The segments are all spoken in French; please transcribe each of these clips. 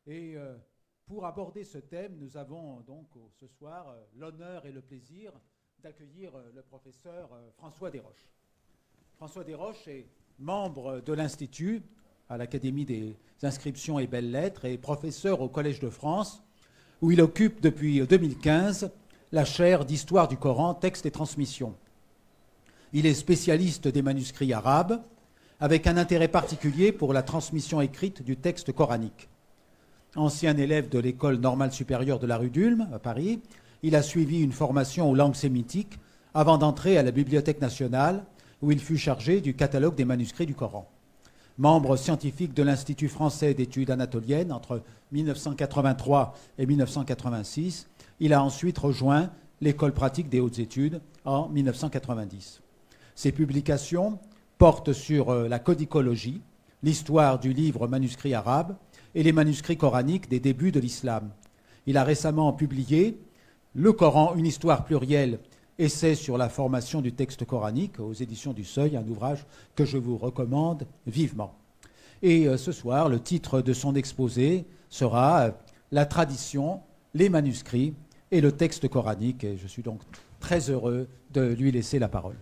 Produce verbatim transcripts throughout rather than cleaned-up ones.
Et euh, pour aborder ce thème, nous avons donc ce soir euh, l'honneur et le plaisir d'accueillir euh, le professeur euh, François Desroches. François Desroches est membre de l'Institut à l'Académie des inscriptions et belles-lettres et professeur au Collège de France, où il occupe depuis deux mille quinze la chaire d'histoire du Coran, textes et transmissions. Il est spécialiste des manuscrits arabes, avec un intérêt particulier pour la transmission écrite du texte coranique. Ancien élève de l'École normale supérieure de la rue d'Ulm, à Paris, il a suivi une formation aux langues sémitiques avant d'entrer à la Bibliothèque nationale, où il fut chargé du catalogue des manuscrits du Coran. Membre scientifique de l'Institut français d'études anatoliennes entre mille neuf cent quatre-vingt-trois et mille neuf cent quatre-vingt-six, il a ensuite rejoint l'École pratique des hautes études en mille neuf cent quatre-vingt-dix. Ses publications portent sur la codicologie, l'histoire du livre manuscrit arabe et les manuscrits coraniques des débuts de l'islam. Il a récemment publié Le Coran, une histoire plurielle, essai sur la formation du texte coranique aux éditions du Seuil, un ouvrage que je vous recommande vivement. Et euh, ce soir, le titre de son exposé sera euh, La tradition, les manuscrits et le texte coranique. Et je suis donc très heureux de lui laisser la parole.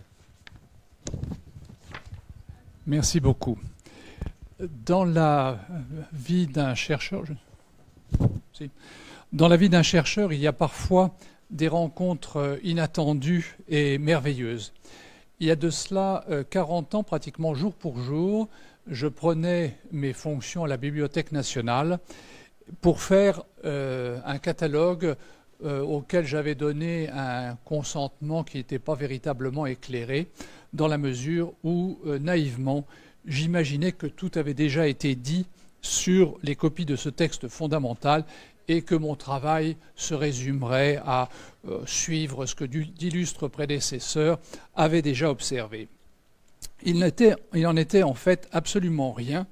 Merci beaucoup. Dans la vie d'un chercheur, je... dans la vie d'un chercheur, il y a parfois des rencontres inattendues et merveilleuses. Il y a de cela quarante ans, pratiquement jour pour jour, je prenais mes fonctions à la Bibliothèque nationale pour faire euh, un catalogue euh, auquel j'avais donné un consentement qui n'était pas véritablement éclairé, dans la mesure où, euh, naïvement, j'imaginais que tout avait déjà été dit sur les copies de ce texte fondamental et que mon travail se résumerait à euh, suivre ce que d'illustres prédécesseurs avaient déjà observé. Il, n'était, il en était en fait absolument rien,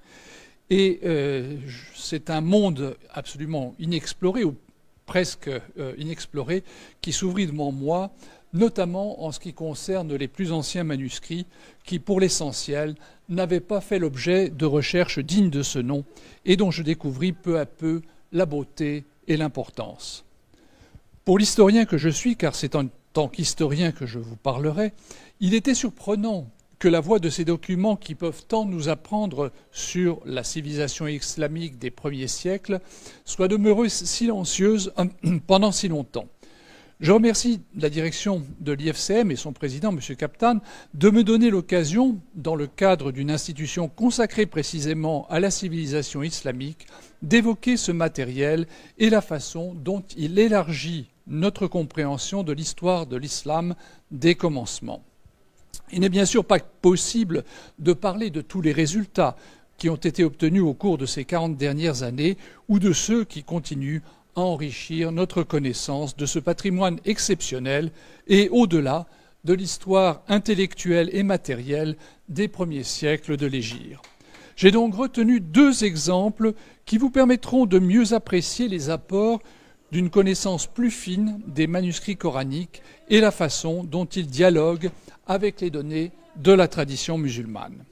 et euh, c'est un monde absolument inexploré, ou presque euh, inexploré, qui s'ouvrit devant moi, notamment en ce qui concerne les plus anciens manuscrits, qui, pour l'essentiel, n'avaient pas fait l'objet de recherches dignes de ce nom, et dont je découvris peu à peu la beauté et l'importance. Pour l'historien que je suis, car c'est en tant qu'historien que je vous parlerai, il était surprenant que la voix de ces documents qui peuvent tant nous apprendre sur la civilisation islamique des premiers siècles soit demeurée silencieuse pendant si longtemps. Je remercie la direction de l'I F C M et son président, M. Kaptan, de me donner l'occasion, dans le cadre d'une institution consacrée précisément à la civilisation islamique, d'évoquer ce matériel et la façon dont il élargit notre compréhension de l'histoire de l'islam des commencements. Il n'est bien sûr pas possible de parler de tous les résultats qui ont été obtenus au cours de ces quarante dernières années ou de ceux qui continuent à enrichir notre connaissance de ce patrimoine exceptionnel et, au-delà, de l'histoire intellectuelle et matérielle des premiers siècles de l'Hégire. J'ai donc retenu deux exemples qui vous permettront de mieux apprécier les apports d'une connaissance plus fine des manuscrits coraniques et la façon dont ils dialoguent avec les données de la tradition musulmane.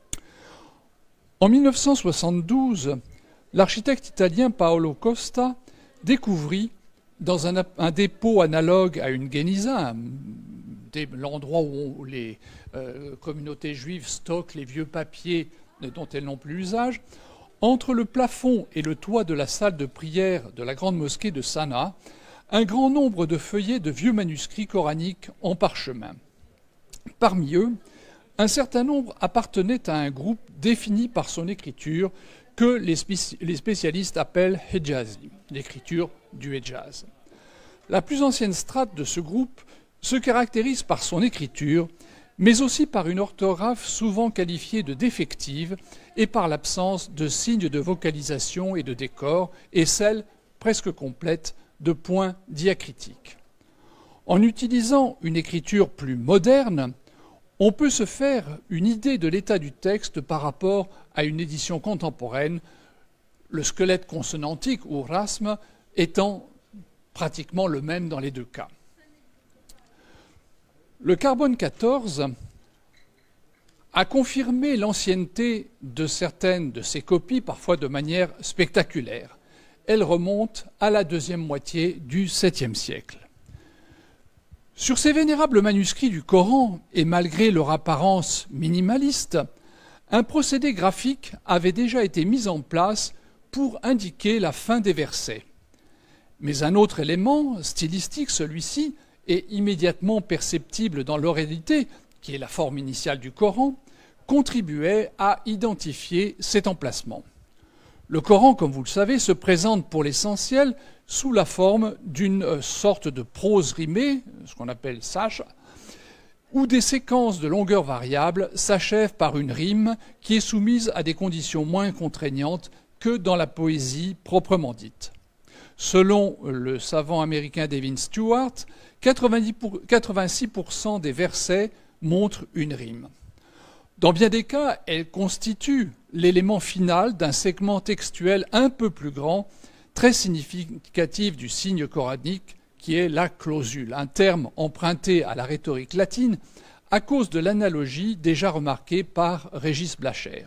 En mille neuf cent soixante-douze, l'architecte italien Paolo Costa découvrit dans un, un dépôt analogue à une guéniza, l'endroit où les euh, communautés juives stockent les vieux papiers dont elles n'ont plus l'usage, entre le plafond et le toit de la salle de prière de la grande mosquée de Sanaa, un grand nombre de feuillets de vieux manuscrits coraniques en parchemin. Parmi eux, un certain nombre appartenaient à un groupe défini par son écriture que les spécialistes appellent Hijazi, l'écriture du Hejaz. La plus ancienne strate de ce groupe se caractérise par son écriture, mais aussi par une orthographe souvent qualifiée de défective et par l'absence de signes de vocalisation et de décor, et celle, presque complète, de points diacritiques. En utilisant une écriture plus moderne, on peut se faire une idée de l'état du texte par rapport à une édition contemporaine, le squelette consonantique ou rasme étant pratiquement le même dans les deux cas. Le carbone quatorze a confirmé l'ancienneté de certaines de ces copies, parfois de manière spectaculaire. elle remonte à la deuxième moitié du septième siècle. Sur ces vénérables manuscrits du Coran, et malgré leur apparence minimaliste, un procédé graphique avait déjà été mis en place pour indiquer la fin des versets. Mais un autre élément, stylistique celui-ci, est immédiatement perceptible dans l'oralité, qui est la forme initiale du Coran, contribuait à identifier cet emplacement. Le Coran, comme vous le savez, se présente pour l'essentiel sous la forme d'une sorte de prose rimée, ce qu'on appelle sash, où des séquences de longueur variable s'achèvent par une rime qui est soumise à des conditions moins contraignantes que dans la poésie proprement dite. Selon le savant américain Devin Stewart, quatre-vingt-six pour cent des versets montrent une rime. Dans bien des cas, elle constitue l'élément final d'un segment textuel un peu plus grand, très significatif du signe coranique, qui est la clausule, un terme emprunté à la rhétorique latine à cause de l'analogie déjà remarquée par Régis Blacher.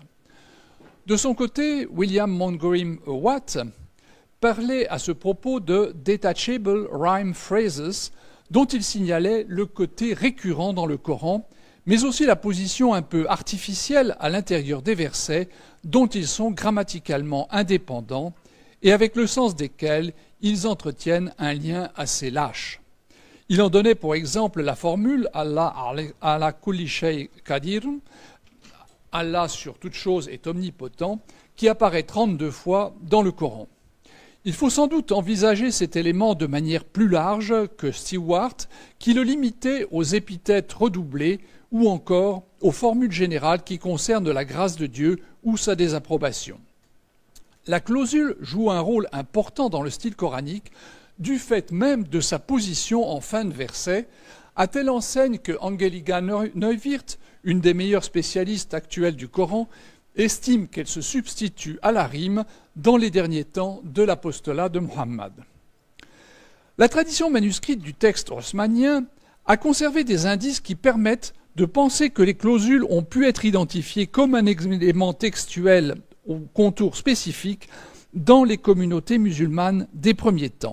De son côté, William Montgomery Watt parlait à ce propos de « detachable rhyme phrases » dont il signalait le côté récurrent dans le Coran, mais aussi la position un peu artificielle à l'intérieur des versets dont ils sont grammaticalement indépendants et avec le sens desquels ils entretiennent un lien assez lâche. Il en donnait pour exemple la formule « Allah ala kulli shay qadir » « Allah sur toute chose est omnipotent » qui apparaît trente-deux fois dans le Coran. Il faut sans doute envisager cet élément de manière plus large que Stewart, qui le limitait aux épithètes redoublées ou encore aux formules générales qui concernent la grâce de Dieu ou sa désapprobation. La clausule joue un rôle important dans le style coranique du fait même de sa position en fin de verset, à telle enseigne que Angelika Neuwirth, une des meilleures spécialistes actuelles du Coran, estime qu'elle se substitue à la rime dans les derniers temps de l'apostolat de Muhammad. La tradition manuscrite du texte osmanien a conservé des indices qui permettent de penser que les clausules ont pu être identifiées comme un élément textuel au contour spécifique dans les communautés musulmanes des premiers temps.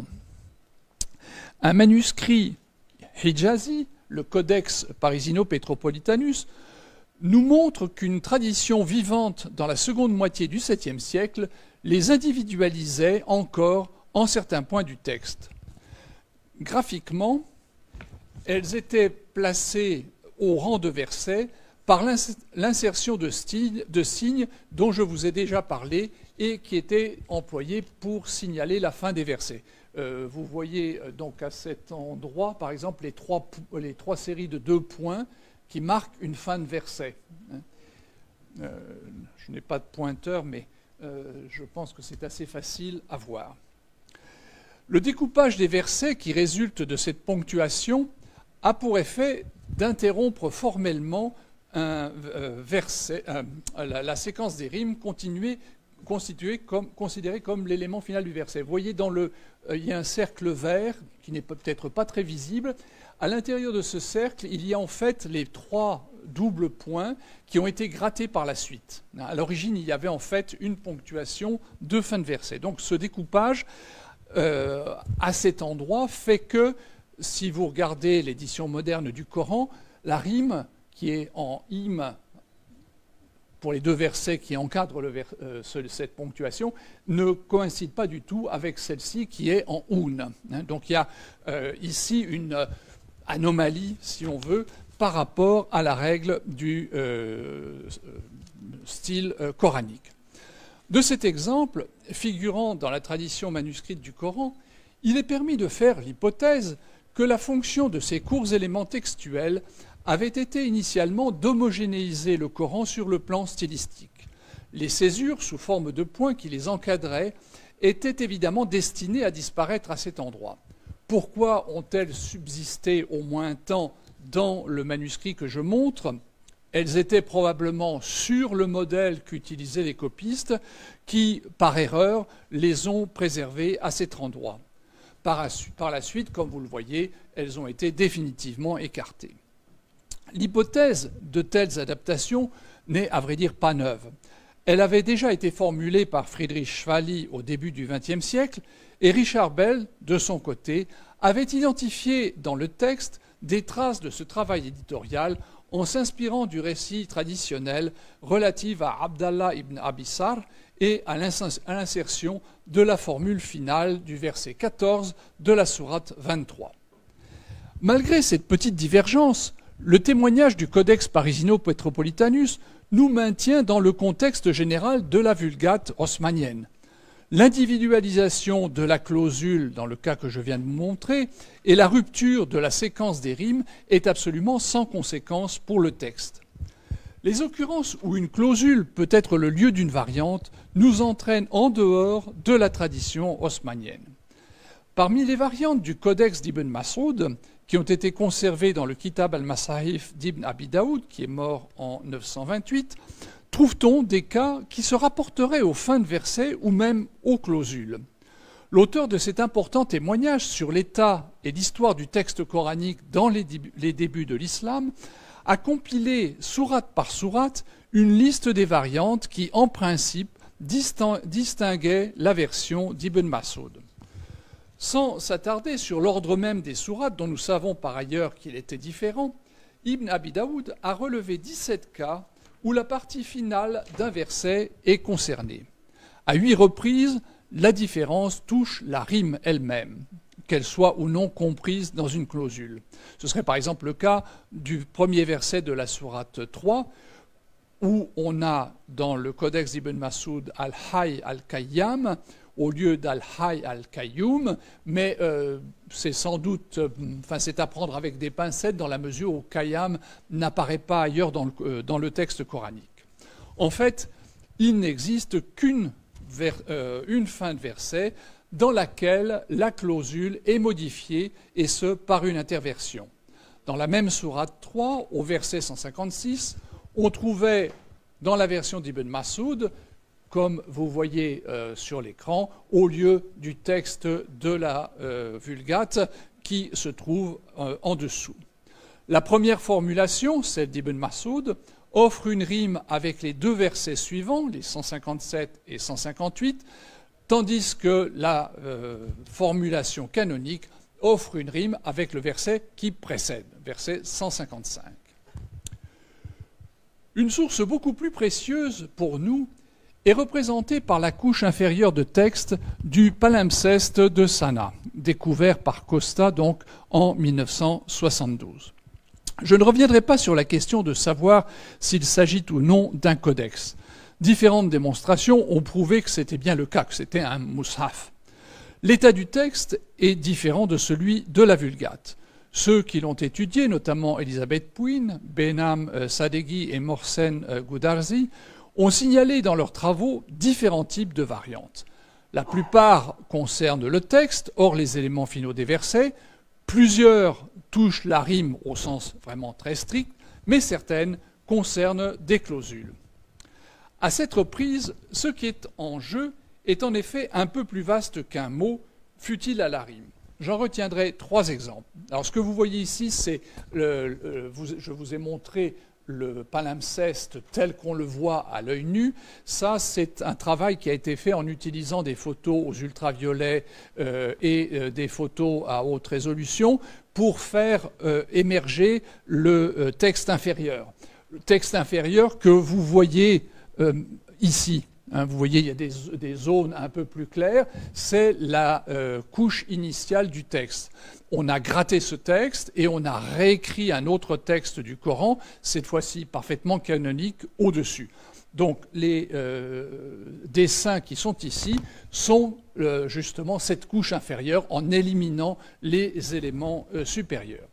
Un manuscrit hijazi, le Codex Parisino-Petropolitanus, nous montre qu'une tradition vivante dans la seconde moitié du septième siècle les individualisait encore en certains points du texte. Graphiquement, elles étaient placées au rang de versets par l'insertion de, de signes dont je vous ai déjà parlé et qui étaient employés pour signaler la fin des versets. Euh, vous voyez donc à cet endroit, par exemple, les trois, les trois séries de deux points qui marquent une fin de verset. Euh, je n'ai pas de pointeur, mais euh, je pense que c'est assez facile à voir. Le découpage des versets qui résulte de cette ponctuation a pour effet d'interrompre formellement un euh, verset, euh, la, la séquence des rimes continuée, constituée comme, considérée comme l'élément final du verset. Vous voyez, dans le, euh, il y a un cercle vert qui n'est peut-être pas très visible. À l'intérieur de ce cercle, il y a en fait les trois doubles points qui ont été grattés par la suite. À l'origine, il y avait en fait une ponctuation de fin de verset. Donc ce découpage euh, à cet endroit fait que, si vous regardez l'édition moderne du Coran, la rime qui est en im pour les deux versets qui encadrent le vers, euh, cette ponctuation ne coïncide pas du tout avec celle-ci qui est en un. Hein. Donc il y a euh, ici une euh, anomalie, si on veut, par rapport à la règle du euh, style euh, coranique. De cet exemple, figurant dans la tradition manuscrite du Coran, il est permis de faire l'hypothèse que la fonction de ces courts éléments textuels avait été initialement d'homogénéiser le Coran sur le plan stylistique. Les césures, sous forme de points qui les encadraient, étaient évidemment destinées à disparaître à cet endroit. Pourquoi ont-elles subsisté au moins un temps dans le manuscrit que je montre ? Elles étaient probablement sur le modèle qu'utilisaient les copistes, qui, par erreur, les ont préservées à cet endroit. Par la suite, comme vous le voyez, elles ont été définitivement écartées. L'hypothèse de telles adaptations n'est, à vrai dire, pas neuve. Elle avait déjà été formulée par Friedrich Schwally au début du vingtième siècle, et Richard Bell, de son côté, avait identifié dans le texte des traces de ce travail éditorial en s'inspirant du récit traditionnel relatif à Abdallah ibn Abissar et à l'insertion de la formule finale du verset quatorze de la sourate vingt-trois. Malgré cette petite divergence, le témoignage du Codex Parisino-Petropolitanus nous maintient dans le contexte général de la Vulgate haussmannienne. L'individualisation de la clausule, dans le cas que je viens de vous montrer, et la rupture de la séquence des rimes est absolument sans conséquence pour le texte. Les occurrences où une clausule peut être le lieu d'une variante nous entraînent en dehors de la tradition haussmannienne. Parmi les variantes du Codex d'Ibn Mas'ud, qui ont été conservées dans le Kitab al-Masahif d'Ibn Abi Daoud, qui est mort en neuf cent vingt-huit, trouve-t-on des cas qui se rapporteraient aux fins de versets ou même aux clausules. L'auteur de cet important témoignage sur l'état et l'histoire du texte coranique dans les, les débuts de l'islam a compilé, sourate par sourate, une liste des variantes qui, en principe, distinguaient la version d'Ibn Mas'ud. Sans s'attarder sur l'ordre même des sourates, dont nous savons par ailleurs qu'il était différent, Ibn Abi Daoud a relevé dix-sept cas où la partie finale d'un verset est concernée. À huit reprises, la différence touche la rime elle-même, qu'elle soit ou non comprise dans une clausule. Ce serait par exemple le cas du premier verset de la sourate trois, où on a dans le Codex d'Ibn Mas'ud al-Hayy al-Qayyam au lieu d'al-Hayy al-Qayyum, mais euh, c'est sans doute, euh, enfin c'est à prendre avec des pincettes dans la mesure où Qayyam n'apparaît pas ailleurs dans le, euh, dans le texte coranique. En fait, il n'existe qu'une euh, une fin de verset dans laquelle la clausule est modifiée, et ce par une interversion. Dans la même sourate trois, au verset cent cinquante-six, on trouvait dans la version d'Ibn Mas'ud, comme vous voyez euh, sur l'écran, au lieu du texte de la euh, Vulgate qui se trouve euh, en dessous. La première formulation, celle d'Ibn Mas'ud, offre une rime avec les deux versets suivants, les cent cinquante-sept et cent cinquante-huit, tandis que la euh, formulation canonique offre une rime avec le verset qui précède, verset cent cinquante-cinq. Une source beaucoup plus précieuse pour nous est représentée par la couche inférieure de texte du palimpseste de Sanaa, découvert par Costa donc en mille neuf cent soixante-douze. Je ne reviendrai pas sur la question de savoir s'il s'agit ou non d'un codex. Différentes démonstrations ont prouvé que c'était bien le cas, que c'était un mushaf. L'état du texte est différent de celui de la Vulgate. Ceux qui l'ont étudié, notamment Elisabeth Pouin, Behnam Sadeghi et Mohsen Goudarzi, ont signalé dans leurs travaux différents types de variantes. La plupart concernent le texte, hors les éléments finaux des versets. Plusieurs touchent la rime au sens vraiment très strict, mais certaines concernent des clausules. À cette reprise, ce qui est en jeu est en effet un peu plus vaste qu'un mot, fût-il à la rime. J'en retiendrai trois exemples. Alors, ce que vous voyez ici, c'est, le, le, vous, je vous ai montré le palimpseste tel qu'on le voit à l'œil nu. Ça, c'est un travail qui a été fait en utilisant des photos aux ultraviolets euh, et euh, des photos à haute résolution pour faire euh, émerger le euh, texte inférieur. Le texte inférieur que vous voyez euh, ici. Hein, vous voyez, il y a des, des zones un peu plus claires. C'est la euh, couche initiale du texte. On a gratté ce texte et on a réécrit un autre texte du Coran, cette fois-ci parfaitement canonique, au-dessus. Donc les euh, dessins qui sont ici sont euh, justement cette couche inférieure en éliminant les éléments euh, supérieurs.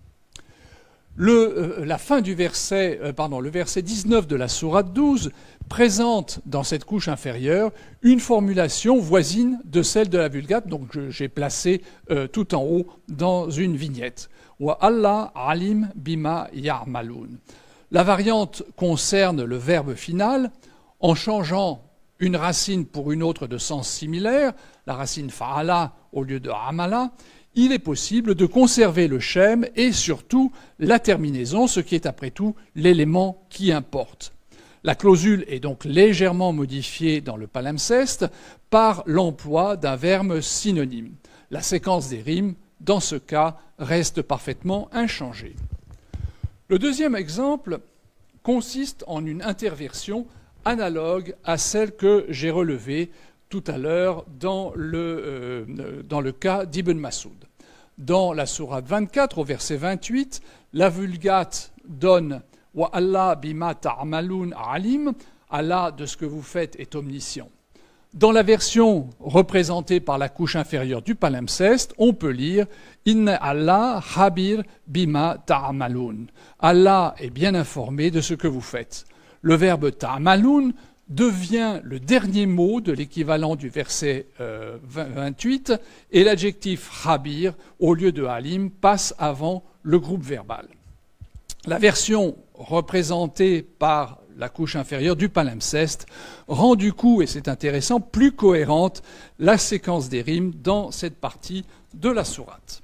Le, euh, la fin du verset, euh, pardon, le verset dix-neuf de la sourate douze présente dans cette couche inférieure une formulation voisine de celle de la Vulgate, donc j'ai placé euh, tout en haut dans une vignette. Wa Allah alim bima ya'maloun. La variante concerne le verbe final en changeant une racine pour une autre de sens similaire, la racine fa'ala au lieu de amala. Il est possible de conserver le schème et surtout la terminaison, ce qui est après tout l'élément qui importe. La clausule est donc légèrement modifiée dans le palimpseste par l'emploi d'un verbe synonyme. La séquence des rimes, dans ce cas, reste parfaitement inchangée. Le deuxième exemple consiste en une interversion analogue à celle que j'ai relevée tout à l'heure dans le, euh, dans le cas d'Ibn Mas'ud. Dans la sourate vingt-quatre, au verset vingt-huit, la Vulgate donne « Wa Allah bima ta'amaloun alim » « Allah, de ce que vous faites, est omniscient ». Dans la version représentée par la couche inférieure du palimpseste, on peut lire « Inna Allah habir bima ta'amaloun ». Allah est bien informé de ce que vous faites. Le verbe « ta'amaloun » devient le dernier mot de l'équivalent du verset euh, vingt-huit et l'adjectif « habir » au lieu de « alim » passe avant le groupe verbal. La version représentée par la couche inférieure du palimpseste rend du coup, et c'est intéressant, plus cohérente la séquence des rimes dans cette partie de la sourate.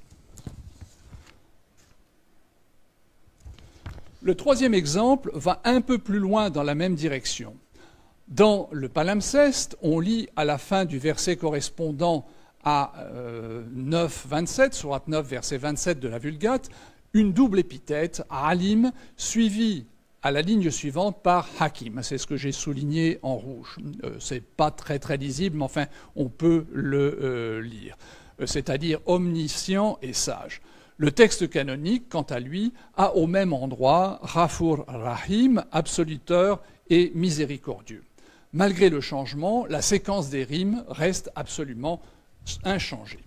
Le troisième exemple va un peu plus loin dans la même direction. Dans le palimpseste, on lit à la fin du verset correspondant à euh, neuf vingt-sept, sourate neuf, verset vingt-sept de la Vulgate, une double épithète, alim, suivie à la ligne suivante par Hakim. C'est ce que j'ai souligné en rouge. Euh, c'est pas très très lisible, mais enfin, on peut le euh, lire. Euh, c'est-à-dire omniscient et sage. Le texte canonique, quant à lui, a au même endroit Ghafur Rahim, absoluteur et miséricordieux. Malgré le changement, la séquence des rimes reste absolument inchangée.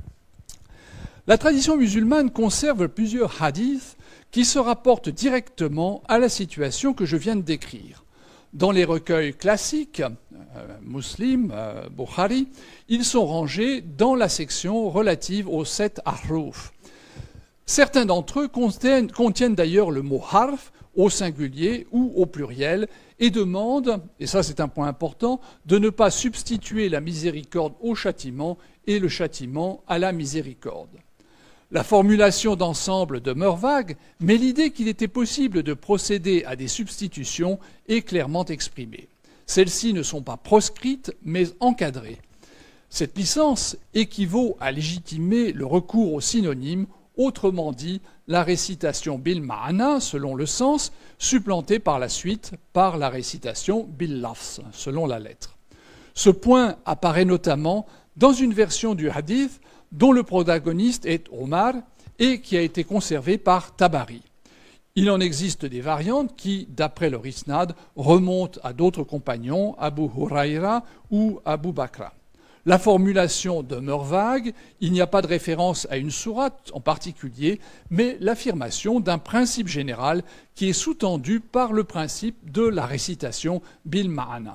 La tradition musulmane conserve plusieurs hadiths qui se rapportent directement à la situation que je viens de décrire. Dans les recueils classiques, euh, Muslim, euh, Bukhari, ils sont rangés dans la section relative aux sept ahruf. Certains d'entre eux contiennent, contiennent d'ailleurs le mot harf au singulier ou au pluriel et demandent, et ça c'est un point important, de ne pas substituer la miséricorde au châtiment et le châtiment à la miséricorde. La formulation d'ensemble demeure vague, mais l'idée qu'il était possible de procéder à des substitutions est clairement exprimée. Celles-ci ne sont pas proscrites, mais encadrées. Cette licence équivaut à légitimer le recours au synonyme, autrement dit, la récitation bil ma'ana, selon le sens, supplantée par la suite par la récitation bil lafz, selon la lettre. Ce point apparaît notamment dans une version du hadith dont le protagoniste est Omar et qui a été conservé par Tabari. Il en existe des variantes qui, d'après leur isnad, remontent à d'autres compagnons, Abu Huraira ou Abu Bakra. La formulation demeure vague, il n'y a pas de référence à une sourate en particulier, mais l'affirmation d'un principe général qui est sous-tendu par le principe de la récitation bil ma'ana.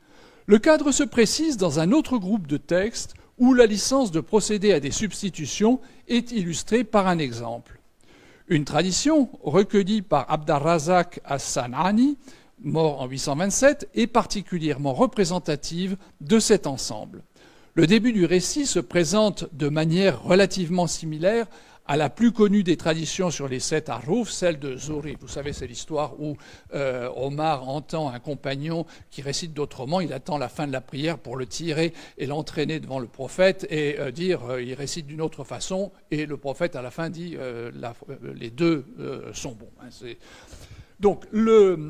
Le cadre se précise dans un autre groupe de textes où la licence de procéder à des substitutions est illustrée par un exemple. Une tradition recueillie par Abd-ar-Razak as-San'ani, mort en huit cent vingt-sept, est particulièrement représentative de cet ensemble. Le début du récit se présente de manière relativement similaire à la plus connue des traditions sur les sept harouf, celle de Zuhri. Vous savez, c'est l'histoire où euh, Omar entend un compagnon qui récite d'autrement, il attend la fin de la prière pour le tirer et l'entraîner devant le prophète et euh, dire, euh, il récite d'une autre façon, et le prophète à la fin dit, euh, la, euh, les deux euh, sont bons. Hein, c'est... Donc le,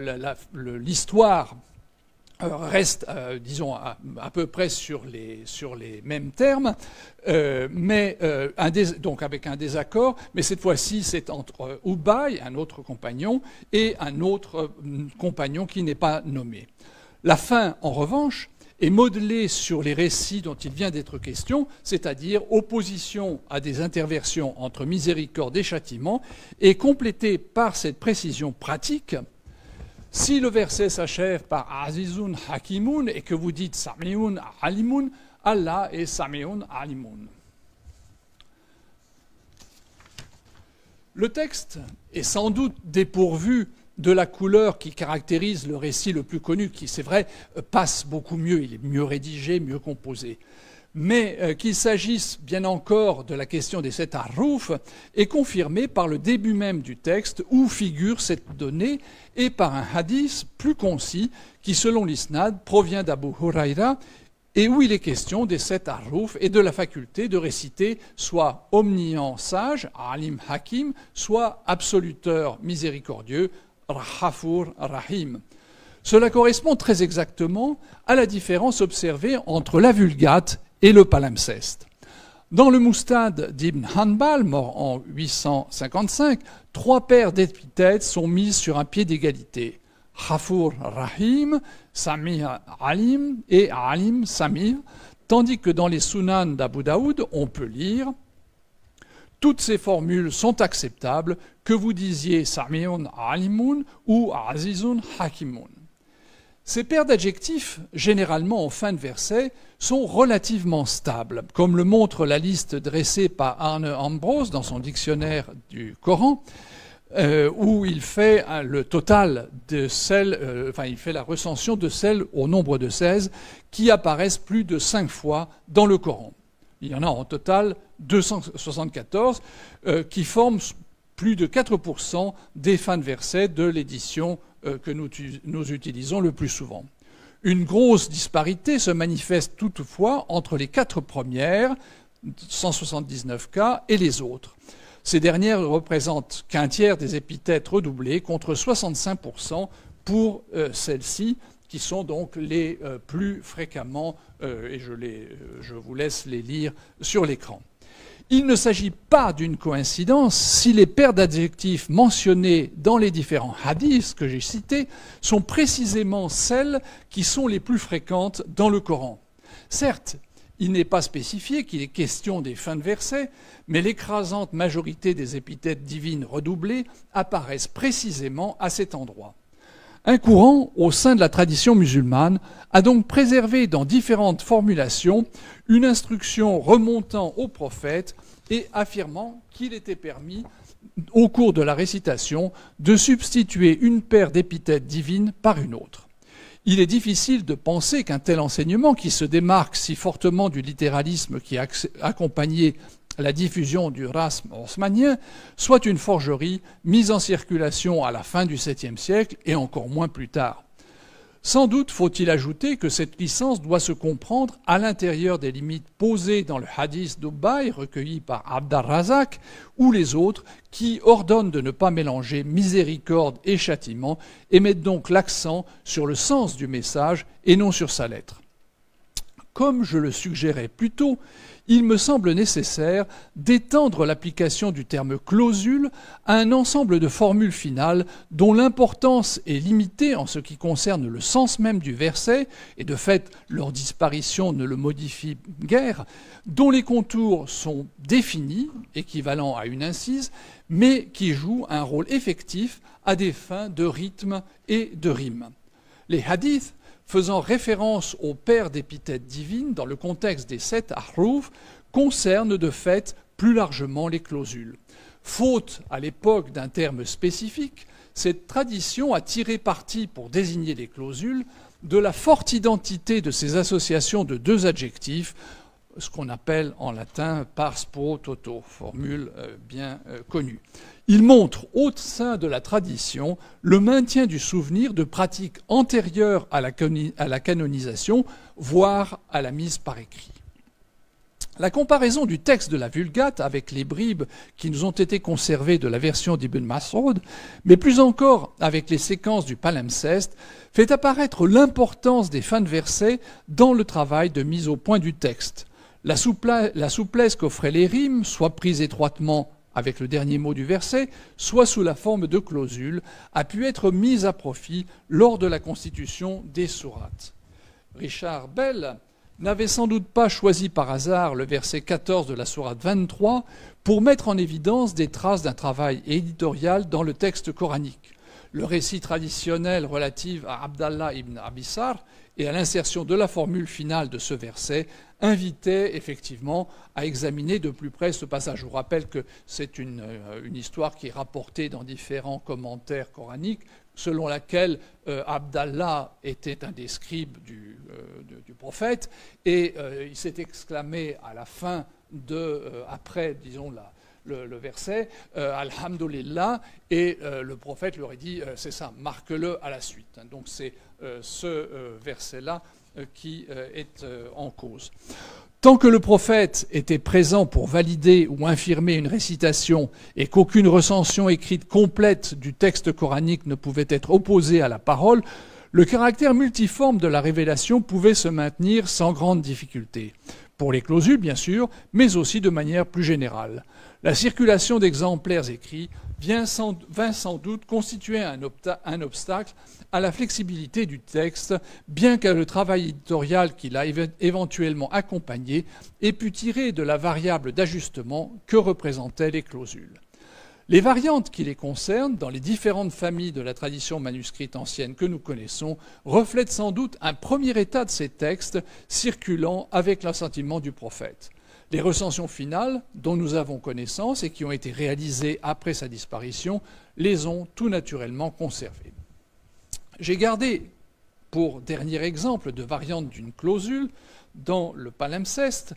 l'histoire reste, euh, disons, à, à peu près sur les, sur les mêmes termes, euh, mais euh, un dés, donc avec un désaccord, mais cette fois-ci c'est entre Ubay, un autre compagnon, et un autre compagnon qui n'est pas nommé. La fin, en revanche, est modelée sur les récits dont il vient d'être question, c'est-à-dire opposition à des interversions entre miséricorde et châtiment, et complétée par cette précision pratique. Si le verset s'achève par Azizun Hakimun et que vous dites Samiun Alimun, Allah est Samiun Alimun. Le texte est sans doute dépourvu de la couleur qui caractérise le récit le plus connu, qui, c'est vrai, passe beaucoup mieux, il est mieux rédigé, mieux composé. Mais euh, qu'il s'agisse bien encore de la question des sept harouf est confirmé par le début même du texte où figure cette donnée et par un hadith plus concis qui, selon l'isnad, provient d'Abu Huraira et où il est question des sept harouf et de la faculté de réciter soit omniscient sage, alim hakim, soit absoluteur miséricordieux, rahafur rahim. Cela correspond très exactement à la différence observée entre la Vulgate et le palimpseste. Dans le Moustad d'Ibn Hanbal, mort en huit cent cinquante-cinq, trois paires d'épithètes sont mises sur un pied d'égalité. Ghafur Rahim, Samir Alim et Alim Samir, tandis que dans les Sunan d'Abu Daoud, on peut lire « Toutes ces formules sont acceptables, que vous disiez Samirun Alimun ou Azizun Hakimun ». Ces paires d'adjectifs, généralement en fin de verset, sont relativement stables, comme le montre la liste dressée par Arne Ambrose dans son dictionnaire du Coran, euh, où il fait hein, le total de celles, euh, enfin il fait la recension de celles au nombre de seize qui apparaissent plus de cinq fois dans le Coran. Il y en a en total deux cent soixante-quatorze euh, qui forment plus de quatre pour cent des fins de verset de l'édition que nous, nous utilisons le plus souvent. Une grosse disparité se manifeste toutefois entre les quatre premières, cent soixante-dix-neuf cas, et les autres. Ces dernières représentent qu'un tiers des épithètes redoublées contre soixante-cinq pour cent pour euh, celles-ci, qui sont donc les euh, plus fréquemment, euh, et je, les, je vous laisse les lire sur l'écran. Il ne s'agit pas d'une coïncidence si les paires d'adjectifs mentionnées dans les différents hadiths que j'ai cités sont précisément celles qui sont les plus fréquentes dans le Coran. Certes, il n'est pas spécifié qu'il est question des fins de versets, mais l'écrasante majorité des épithètes divines redoublées apparaissent précisément à cet endroit. Un courant, au sein de la tradition musulmane, a donc préservé dans différentes formulations une instruction remontant au prophète et affirmant qu'il était permis, au cours de la récitation, de substituer une paire d'épithètes divines par une autre. Il est difficile de penser qu'un tel enseignement, qui se démarque si fortement du littéralisme qui a accompagné la diffusion du rasm haussmannien, soit une forgerie mise en circulation à la fin du septième siècle et encore moins plus tard. Sans doute faut-il ajouter que cette licence doit se comprendre à l'intérieur des limites posées dans le hadith d'Ubay recueilli par Abd ar-Razak ou les autres qui ordonnent de ne pas mélanger miséricorde et châtiment et mettent donc l'accent sur le sens du message et non sur sa lettre. Comme je le suggérais plus tôt, il me semble nécessaire d'étendre l'application du terme clausule à un ensemble de formules finales dont l'importance est limitée en ce qui concerne le sens même du verset, et de fait leur disparition ne le modifie guère, dont les contours sont définis, équivalents à une incise, mais qui jouent un rôle effectif à des fins de rythme et de rime. Les hadiths faisant référence aux paires d'épithètes divines dans le contexte des sept harouf, concernent de fait plus largement les clausules. Faute à l'époque d'un terme spécifique, cette tradition a tiré parti pour désigner les clausules de la forte identité de ces associations de deux adjectifs, ce qu'on appelle en latin pars pro toto, formule bien connue. Il montre au sein de la tradition le maintien du souvenir de pratiques antérieures à la, à la canonisation, voire à la mise par écrit. La comparaison du texte de la Vulgate avec les bribes qui nous ont été conservées de la version d'Ibn Mas'ud, mais plus encore avec les séquences du palimpseste, fait apparaître l'importance des fins de versets dans le travail de mise au point du texte. La, soupla, la souplesse qu'offraient les rimes, soit prises étroitement avec le dernier mot du verset, soit sous la forme de clausules, a pu être mise à profit lors de la constitution des sourates. Richard Bell n'avait sans doute pas choisi par hasard le verset quatorze de la sourate vingt-trois pour mettre en évidence des traces d'un travail éditorial dans le texte coranique. Le récit traditionnel relatif à Abdallah ibn Abissar et à l'insertion de la formule finale de ce verset invitait effectivement à examiner de plus près ce passage. Je vous rappelle que c'est une, une histoire qui est rapportée dans différents commentaires coraniques, selon laquelle euh, Abdallah était un des scribes du, euh, de, du prophète, et euh, il s'est exclamé à la fin de, euh, après, disons, la, le, le verset, euh, Alhamdulillah, et euh, le prophète leur a dit, euh, c'est ça, marque-le à la suite. Donc c'est euh, ce euh, verset-là euh, qui euh, est euh, en cause. Tant que le prophète était présent pour valider ou infirmer une récitation et qu'aucune recension écrite complète du texte coranique ne pouvait être opposée à la parole, le caractère multiforme de la révélation pouvait se maintenir sans grande difficulté. Pour les clausules, bien sûr, mais aussi de manière plus générale. La circulation d'exemplaires écrits vient sans, vint sans doute constituer un, un obstacle à la flexibilité du texte, bien que le travail éditorial qui l'a éventuellement accompagné ait pu tirer de la variable d'ajustement que représentaient les clausules. Les variantes qui les concernent, dans les différentes familles de la tradition manuscrite ancienne que nous connaissons, reflètent sans doute un premier état de ces textes circulant avec l'assentiment du prophète. Les recensions finales, dont nous avons connaissance et qui ont été réalisées après sa disparition, les ont tout naturellement conservées. J'ai gardé pour dernier exemple de variante d'une clausule dans le palimpseste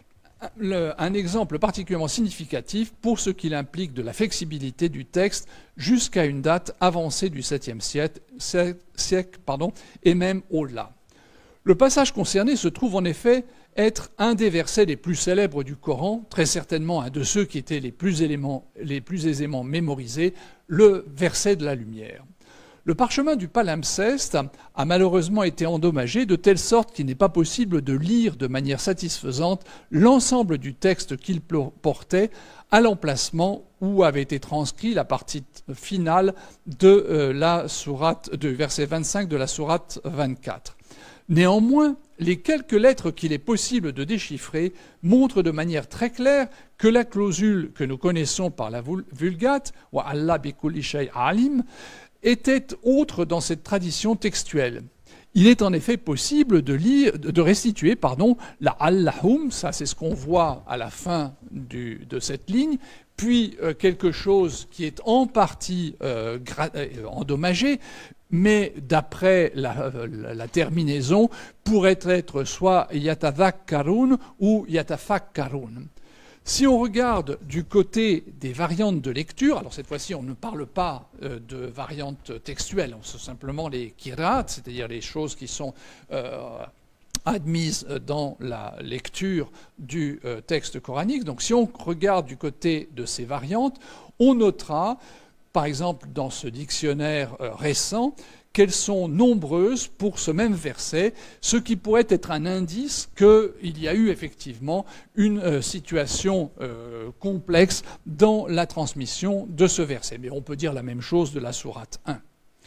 un exemple particulièrement significatif pour ce qu'il implique de la flexibilité du texte jusqu'à une date avancée du septième siècle, siècle pardon, et même au-delà. Le passage concerné se trouve en effet être un des versets les plus célèbres du Coran, très certainement un de ceux qui étaient les plus, éléments, les plus aisément mémorisés, le verset de la lumière. Le parchemin du palimpseste a malheureusement été endommagé de telle sorte qu'il n'est pas possible de lire de manière satisfaisante l'ensemble du texte qu'il portait à l'emplacement où avait été transcrit la partie finale de euh, la sourate, de verset vingt-cinq de la sourate vingt-quatre. Néanmoins, les quelques lettres qu'il est possible de déchiffrer montrent de manière très claire que la clausule que nous connaissons par la Vulgate, « wa Allah bi kulli shay alim », était autre dans cette tradition textuelle. Il est en effet possible de, lire, de restituer pardon, la Allahum, ça c'est ce qu'on voit à la fin du, de cette ligne, puis euh, quelque chose qui est en partie euh, endommagé, mais d'après la, la, la terminaison, pourrait être soit yatadhakkarun ou yatafakkarun. Si on regarde du côté des variantes de lecture, alors cette fois-ci on ne parle pas euh, de variantes textuelles, c'est simplement les kirat, c'est-à-dire les choses qui sont euh, admises dans la lecture du euh, texte coranique. Donc si on regarde du côté de ces variantes, on notera, par exemple dans ce dictionnaire euh, récent, qu'elles sont nombreuses pour ce même verset, ce qui pourrait être un indice qu'il y a eu effectivement une euh, situation euh, complexe dans la transmission de ce verset. Mais on peut dire la même chose de la sourate un.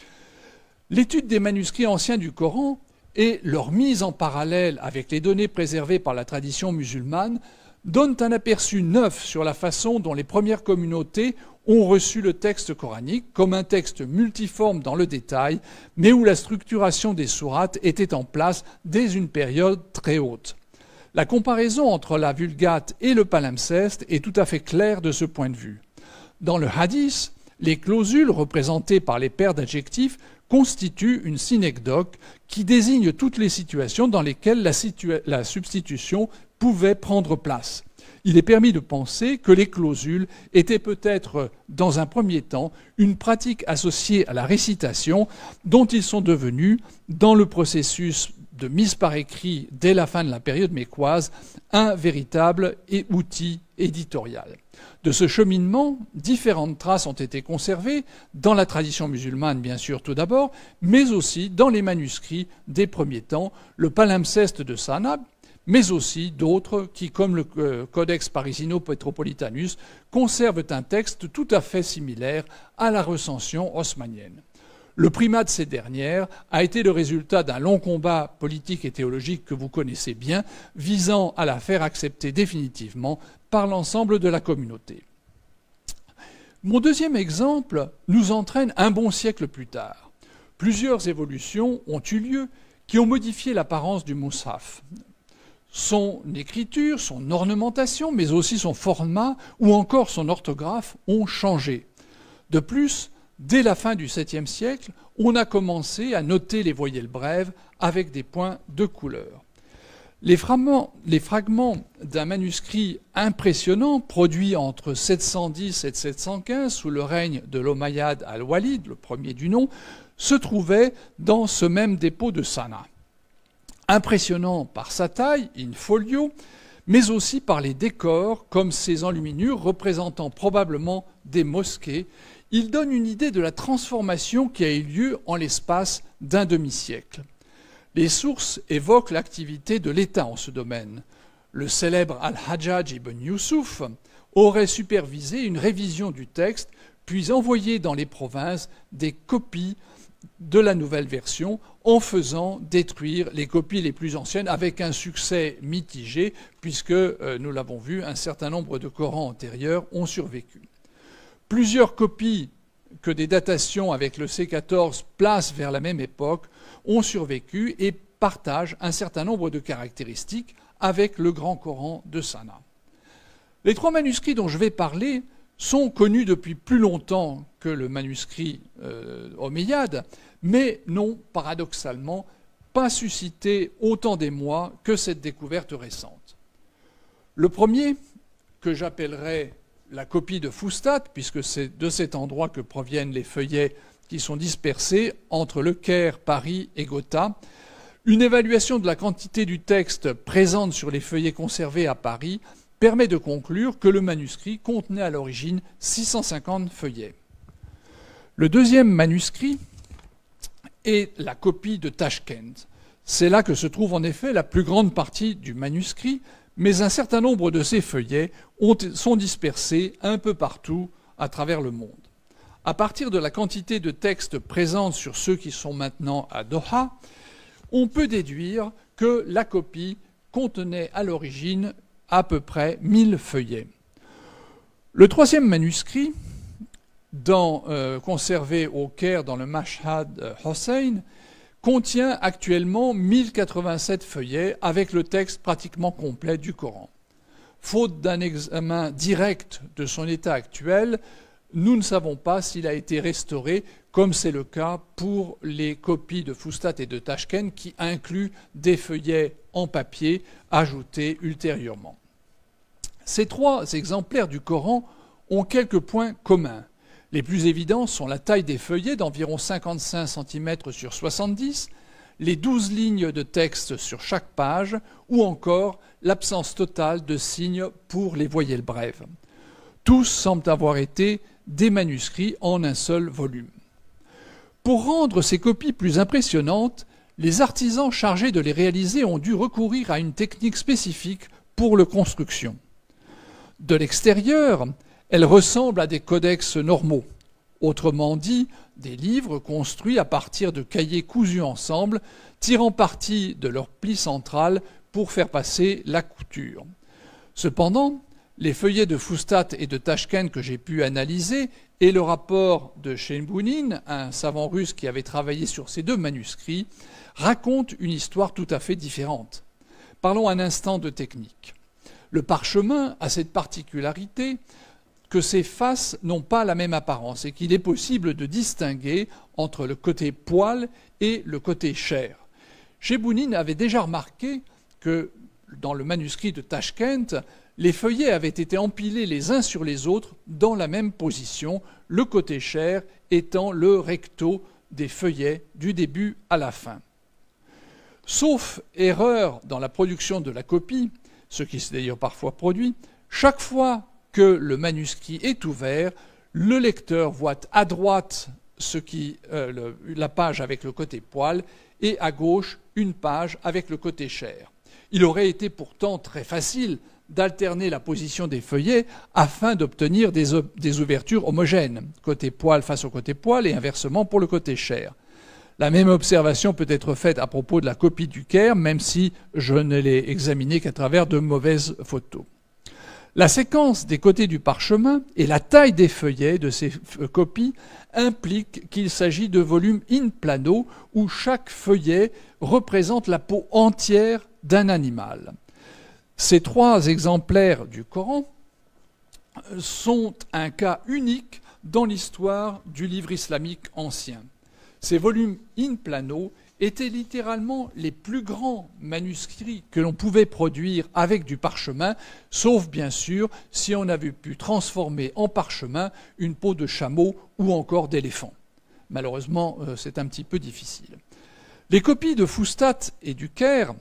L'étude des manuscrits anciens du Coran et leur mise en parallèle avec les données préservées par la tradition musulmane donnent un aperçu neuf sur la façon dont les premières communautés ont reçu le texte coranique comme un texte multiforme dans le détail, mais où la structuration des sourates était en place dès une période très haute. La comparaison entre la Vulgate et le palimpseste est tout à fait claire de ce point de vue. Dans le hadith, les clausules représentées par les paires d'adjectifs constituent une synecdoque qui désigne toutes les situations dans lesquelles la, situa- la substitution pouvait prendre place. Il est permis de penser que les clausules étaient peut-être, dans un premier temps, une pratique associée à la récitation dont ils sont devenus, dans le processus de mise par écrit dès la fin de la période mécoise, un véritable outil éditorial. De ce cheminement, différentes traces ont été conservées, dans la tradition musulmane bien sûr tout d'abord, mais aussi dans les manuscrits des premiers temps, le palimpseste de Sanab, mais aussi d'autres qui, comme le Codex Parisino-Petropolitanus, conservent un texte tout à fait similaire à la recension haussmannienne. Le primat de ces dernières a été le résultat d'un long combat politique et théologique que vous connaissez bien, visant à la faire accepter définitivement par l'ensemble de la communauté. Mon deuxième exemple nous entraîne un bon siècle plus tard. Plusieurs évolutions ont eu lieu qui ont modifié l'apparence du Mus'haf. Son écriture, son ornementation, mais aussi son format ou encore son orthographe ont changé. De plus, Dès la fin du septième siècle, on a commencé à noter les voyelles brèves avec des points de couleur. Les fragments, les fragments d'un manuscrit impressionnant produit entre sept cent dix et sept cent quinze sous le règne de l'Omeyyade al-Walid, le premier du nom, se trouvaient dans ce même dépôt de Sanaa. Impressionnant par sa taille, in folio, mais aussi par les décors, comme ces enluminures représentant probablement des mosquées, il donne une idée de la transformation qui a eu lieu en l'espace d'un demi-siècle. Les sources évoquent l'activité de l'État en ce domaine. Le célèbre Al-Hajjaj ibn Yusuf aurait supervisé une révision du texte, puis envoyé dans les provinces des copies de la nouvelle version en faisant détruire les copies les plus anciennes avec un succès mitigé, puisque, euh, nous l'avons vu, un certain nombre de Corans antérieurs ont survécu. Plusieurs copies que des datations avec le C quatorze placent vers la même époque ont survécu et partagent un certain nombre de caractéristiques avec le Grand Coran de Sanaa. Les trois manuscrits dont je vais parler sont connus depuis plus longtemps que le manuscrit euh, omeyyade, mais n'ont paradoxalement pas suscité autant d'émoi que cette découverte récente. Le premier, que j'appellerai la copie de Fustat, puisque c'est de cet endroit que proviennent les feuillets qui sont dispersés entre Le Caire, Paris et Gotha. Une évaluation de la quantité du texte présente sur les feuillets conservés à Paris permet de conclure que le manuscrit contenait à l'origine six cent cinquante feuillets. Le deuxième manuscrit est la copie de Tachkent. C'est là que se trouve en effet la plus grande partie du manuscrit, mais un certain nombre de ces feuillets ont, sont dispersés un peu partout à travers le monde. À partir de la quantité de textes présents sur ceux qui sont maintenant à Doha, on peut déduire que la copie contenait à l'origine à peu près mille feuillets. Le troisième manuscrit, dans, euh, conservé au Caire dans le Mashhad Hossein, contient actuellement mille quatre-vingt-sept feuillets avec le texte pratiquement complet du Coran. Faute d'un examen direct de son état actuel, nous ne savons pas s'il a été restauré, comme c'est le cas pour les copies de Fustat et de Tachkent qui incluent des feuillets en papier ajoutés ultérieurement. Ces trois exemplaires du Coran ont quelques points communs. Les plus évidents sont la taille des feuillets d'environ cinquante-cinq centimètres sur soixante-dix, les douze lignes de texte sur chaque page, ou encore l'absence totale de signes pour les voyelles brèves. Tous semblent avoir été des manuscrits en un seul volume. Pour rendre ces copies plus impressionnantes, les artisans chargés de les réaliser ont dû recourir à une technique spécifique pour leur construction. De l'extérieur, elles ressemblent à des codex normaux, autrement dit, des livres construits à partir de cahiers cousus ensemble, tirant parti de leur pli central pour faire passer la couture. Cependant, les feuillets de Fustat et de Tachkent que j'ai pu analyser et le rapport de Shenbounin, un savant russe qui avait travaillé sur ces deux manuscrits, racontent une histoire tout à fait différente. Parlons un instant de technique. Le parchemin a cette particularité que ses faces n'ont pas la même apparence et qu'il est possible de distinguer entre le côté poil et le côté chair. Shenbounin avait déjà remarqué que dans le manuscrit de Tachkent, les feuillets avaient été empilés les uns sur les autres dans la même position, le côté chair étant le recto des feuillets du début à la fin. Sauf erreur dans la production de la copie, ce qui s'est d'ailleurs parfois produit, chaque fois que le manuscrit est ouvert, le lecteur voit à droite ce qui, euh, le, la page avec le côté poil et à gauche une page avec le côté chair. Il aurait été pourtant très facile d'alterner la position des feuillets afin d'obtenir des, des ouvertures homogènes, côté poil face au côté poil et inversement pour le côté chair. La même observation peut être faite à propos de la copie du Caire, même si je ne l'ai examinée qu'à travers de mauvaises photos. La séquence des côtés du parchemin et la taille des feuillets de ces copies impliquent qu'il s'agit de volumes in plano où chaque feuillet représente la peau entière d'un animal. Ces trois exemplaires du Coran sont un cas unique dans l'histoire du livre islamique ancien. Ces volumes in plano étaient littéralement les plus grands manuscrits que l'on pouvait produire avec du parchemin, sauf bien sûr si on avait pu transformer en parchemin une peau de chameau ou encore d'éléphant. Malheureusement, c'est un petit peu difficile. Les copies de Fustat et du Caire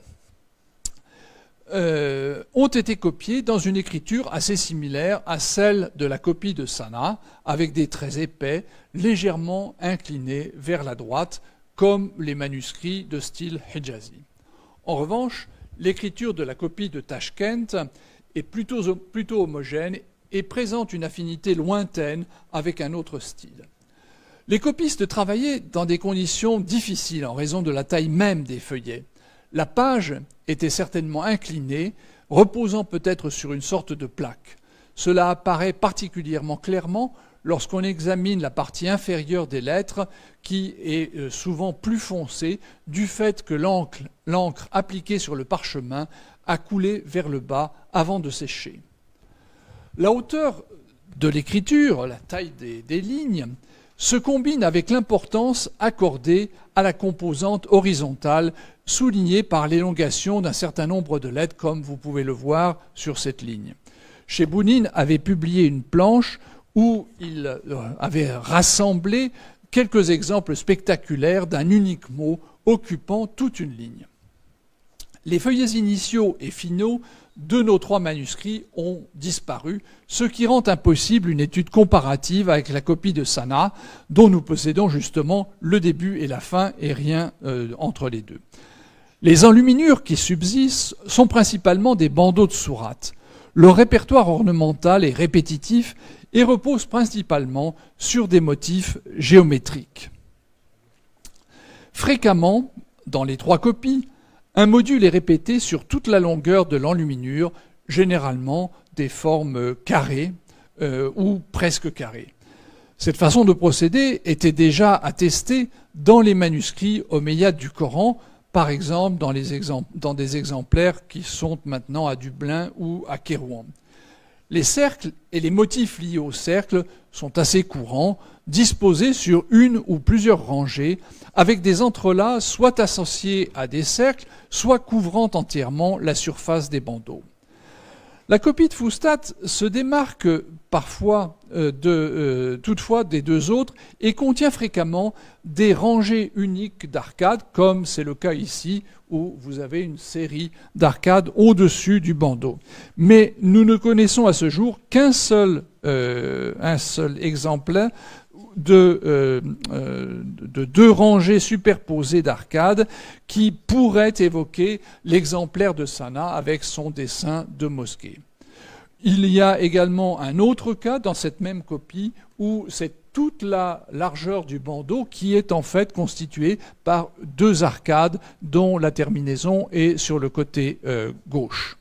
euh, ont été copiées dans une écriture assez similaire à celle de la copie de Sanaa, avec des traits épais, légèrement inclinés vers la droite, comme les manuscrits de style Hijazi. En revanche, l'écriture de la copie de Tashkent est plutôt, plutôt homogène et présente une affinité lointaine avec un autre style. Les copistes travaillaient dans des conditions difficiles en raison de la taille même des feuillets. La page était certainement inclinée, reposant peut-être sur une sorte de plaque. Cela apparaît particulièrement clairement lorsqu'on examine la partie inférieure des lettres, qui est souvent plus foncée du fait que l'encre appliquée sur le parchemin a coulé vers le bas avant de sécher. La hauteur de l'écriture, la taille des, des lignes, se combine avec l'importance accordée à la composante horizontale, soulignée par l'élongation d'un certain nombre de lettres, comme vous pouvez le voir sur cette ligne. Chebounine avait publié une planche où il avait rassemblé quelques exemples spectaculaires d'un unique mot occupant toute une ligne. Les feuillets initiaux et finaux de nos trois manuscrits ont disparu, ce qui rend impossible une étude comparative avec la copie de Sanaa, dont nous possédons justement le début et la fin et rien euh, entre les deux. Les enluminures qui subsistent sont principalement des bandeaux de sourates. Leur répertoire ornemental est répétitif et repose principalement sur des motifs géométriques. Fréquemment, dans les trois copies, un module est répété sur toute la longueur de l'enluminure, généralement des formes carrées euh, ou presque carrées. Cette façon de procéder était déjà attestée dans les manuscrits omeyyades du Coran, par exemple dans, les exemp- dans des exemplaires qui sont maintenant à Dublin ou à Kérouan. Les cercles et les motifs liés aux cercles sont assez courants, disposés sur une ou plusieurs rangées, avec des entrelacs soit associés à des cercles, soit couvrant entièrement la surface des bandeaux. La copie de Fustat se démarque parfois euh, de, euh, toutefois des deux autres et contient fréquemment des rangées uniques d'arcades, comme c'est le cas ici, où vous avez une série d'arcades au-dessus du bandeau. Mais nous ne connaissons à ce jour qu'un seul, euh, un seul exemplaire de, euh, euh, de deux rangées superposées d'arcades qui pourraient évoquer l'exemplaire de Sanaa avec son dessin de mosquée. Il y a également un autre cas dans cette même copie où c'est toute la largeur du bandeau qui est en fait constituée par deux arcades dont la terminaison est sur le côté euh, gauche.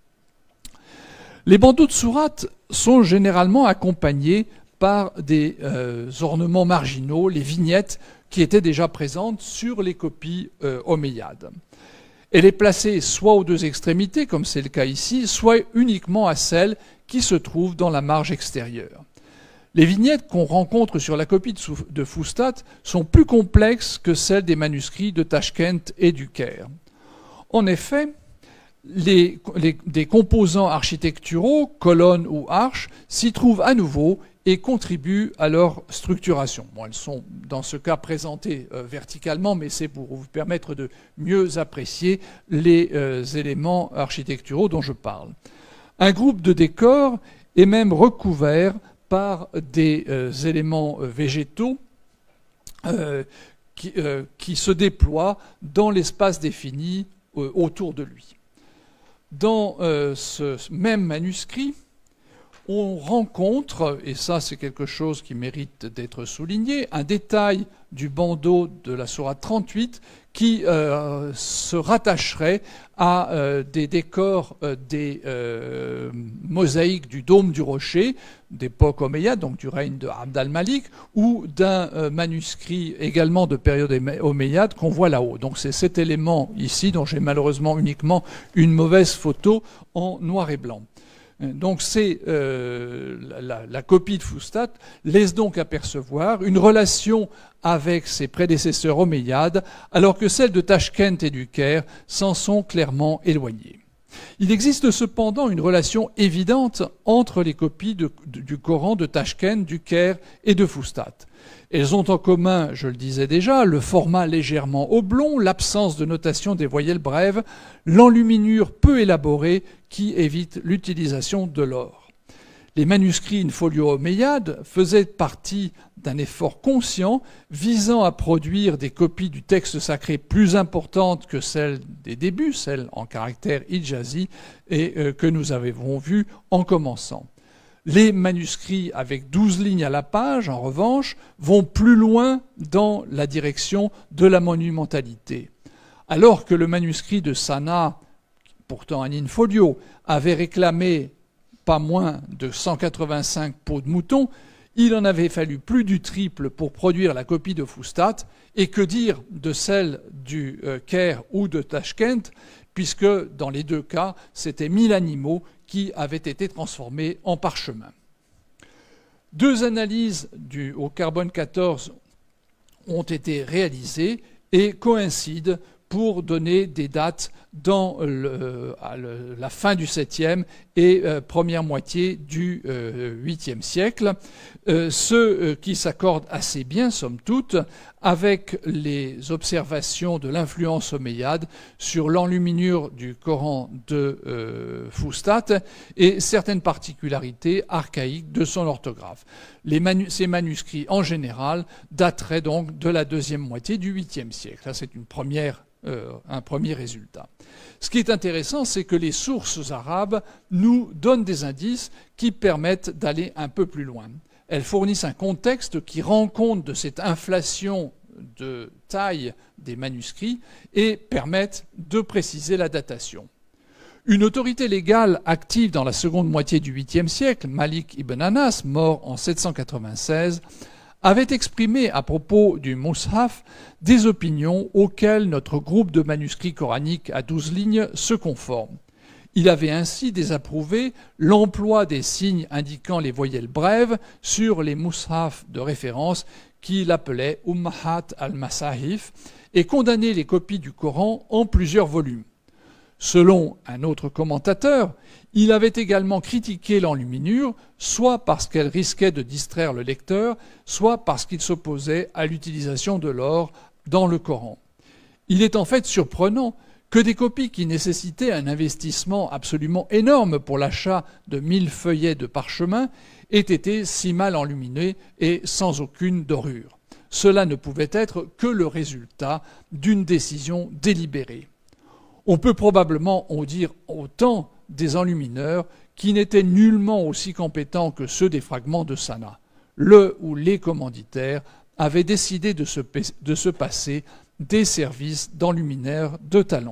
Les bandeaux de sourates sont généralement accompagnés par des euh, ornements marginaux, les vignettes qui étaient déjà présentes sur les copies euh, omeyyades. Elle est placée soit aux deux extrémités, comme c'est le cas ici, soit uniquement à celle qui se trouve dans la marge extérieure. Les vignettes qu'on rencontre sur la copie de Fustat sont plus complexes que celles des manuscrits de Tashkent et du Caire. En effet, les, les, des composants architecturaux, colonnes ou arches, s'y trouvent à nouveau et contribuent à leur structuration. Bon, elles sont dans ce cas présentées euh, verticalement, mais c'est pour vous permettre de mieux apprécier les euh, éléments architecturaux dont je parle. Un groupe de décors est même recouvert par des euh, éléments euh, végétaux euh, qui, euh, qui se déploient dans l'espace défini euh, autour de lui. Dans euh, ce même manuscrit, on rencontre, et ça c'est quelque chose qui mérite d'être souligné, un détail du bandeau de la sourate trente-huit qui euh, se rattacherait à euh, des décors euh, des euh, mosaïques du dôme du rocher d'époque omeyyade, donc du règne de Abd al-Malik, ou d'un euh, manuscrit également de période omeyyade qu'on voit là-haut. Donc c'est cet élément ici dont j'ai malheureusement uniquement une mauvaise photo en noir et blanc. Donc c'est euh, la, la copie de Fustat laisse donc apercevoir une relation avec ses prédécesseurs omeyyades, alors que celles de Tashkent et du Caire s'en sont clairement éloignées. Il existe cependant une relation évidente entre les copies de, de, du Coran de Tashkent, du Caire et de Fustat. Elles ont en commun, je le disais déjà, le format légèrement oblong, l'absence de notation des voyelles brèves, l'enluminure peu élaborée qui évite l'utilisation de l'or. Les manuscrits in-folio omeyyades faisaient partie d'un effort conscient visant à produire des copies du texte sacré plus importantes que celles des débuts, celles en caractère hijazi, et euh, que nous avons vues en commençant. Les manuscrits avec douze lignes à la page, en revanche, vont plus loin dans la direction de la monumentalité. Alors que le manuscrit de Sanaa, pourtant un in-folio, avait réclamé pas moins de cent quatre-vingt-cinq peaux de mouton, il en avait fallu plus du triple pour produire la copie de Fustat, et que dire de celle du euh, Caire ou de Tashkent, puisque dans les deux cas, c'était mille animaux qui avaient été transformés en parchemin. Deux analyses du, au carbone quatorze ont été réalisées et coïncident pour donner des dates dans le, le, la fin du septième et euh, première moitié du euh, huitième siècle, euh, ce euh, qui s'accorde assez bien, somme toute, avec les observations de l'influence omeyyade sur l'enluminure du Coran de euh, Fustat et certaines particularités archaïques de son orthographe. Les manu- ces manuscrits, en général, dateraient donc de la deuxième moitié du huitième siècle. Ça, c'est une première Euh, un premier résultat. Ce qui est intéressant, c'est que les sources arabes nous donnent des indices qui permettent d'aller un peu plus loin. Elles fournissent un contexte qui rend compte de cette inflation de taille des manuscrits et permettent de préciser la datation. Une autorité légale active dans la seconde moitié du huitième siècle, Malik ibn Anas, mort en sept cent quatre-vingt-seize, avait exprimé à propos du Mus'haf des opinions auxquelles notre groupe de manuscrits coraniques à douze lignes se conforme. Il avait ainsi désapprouvé l'emploi des signes indiquant les voyelles brèves sur les Mus'haf de référence qu'il appelait Ummahat al-Masahif et condamné les copies du Coran en plusieurs volumes. Selon un autre commentateur, il avait également critiqué l'enluminure, soit parce qu'elle risquait de distraire le lecteur, soit parce qu'il s'opposait à l'utilisation de l'or dans le Coran. Il est en fait surprenant que des copies qui nécessitaient un investissement absolument énorme pour l'achat de mille feuillets de parchemin aient été si mal enluminées et sans aucune dorure. Cela ne pouvait être que le résultat d'une décision délibérée. On peut probablement en dire autant des enlumineurs qui n'étaient nullement aussi compétents que ceux des fragments de Sanaa. Le ou les commanditaires avaient décidé de se, de se passer des services d'enlumineurs de talent.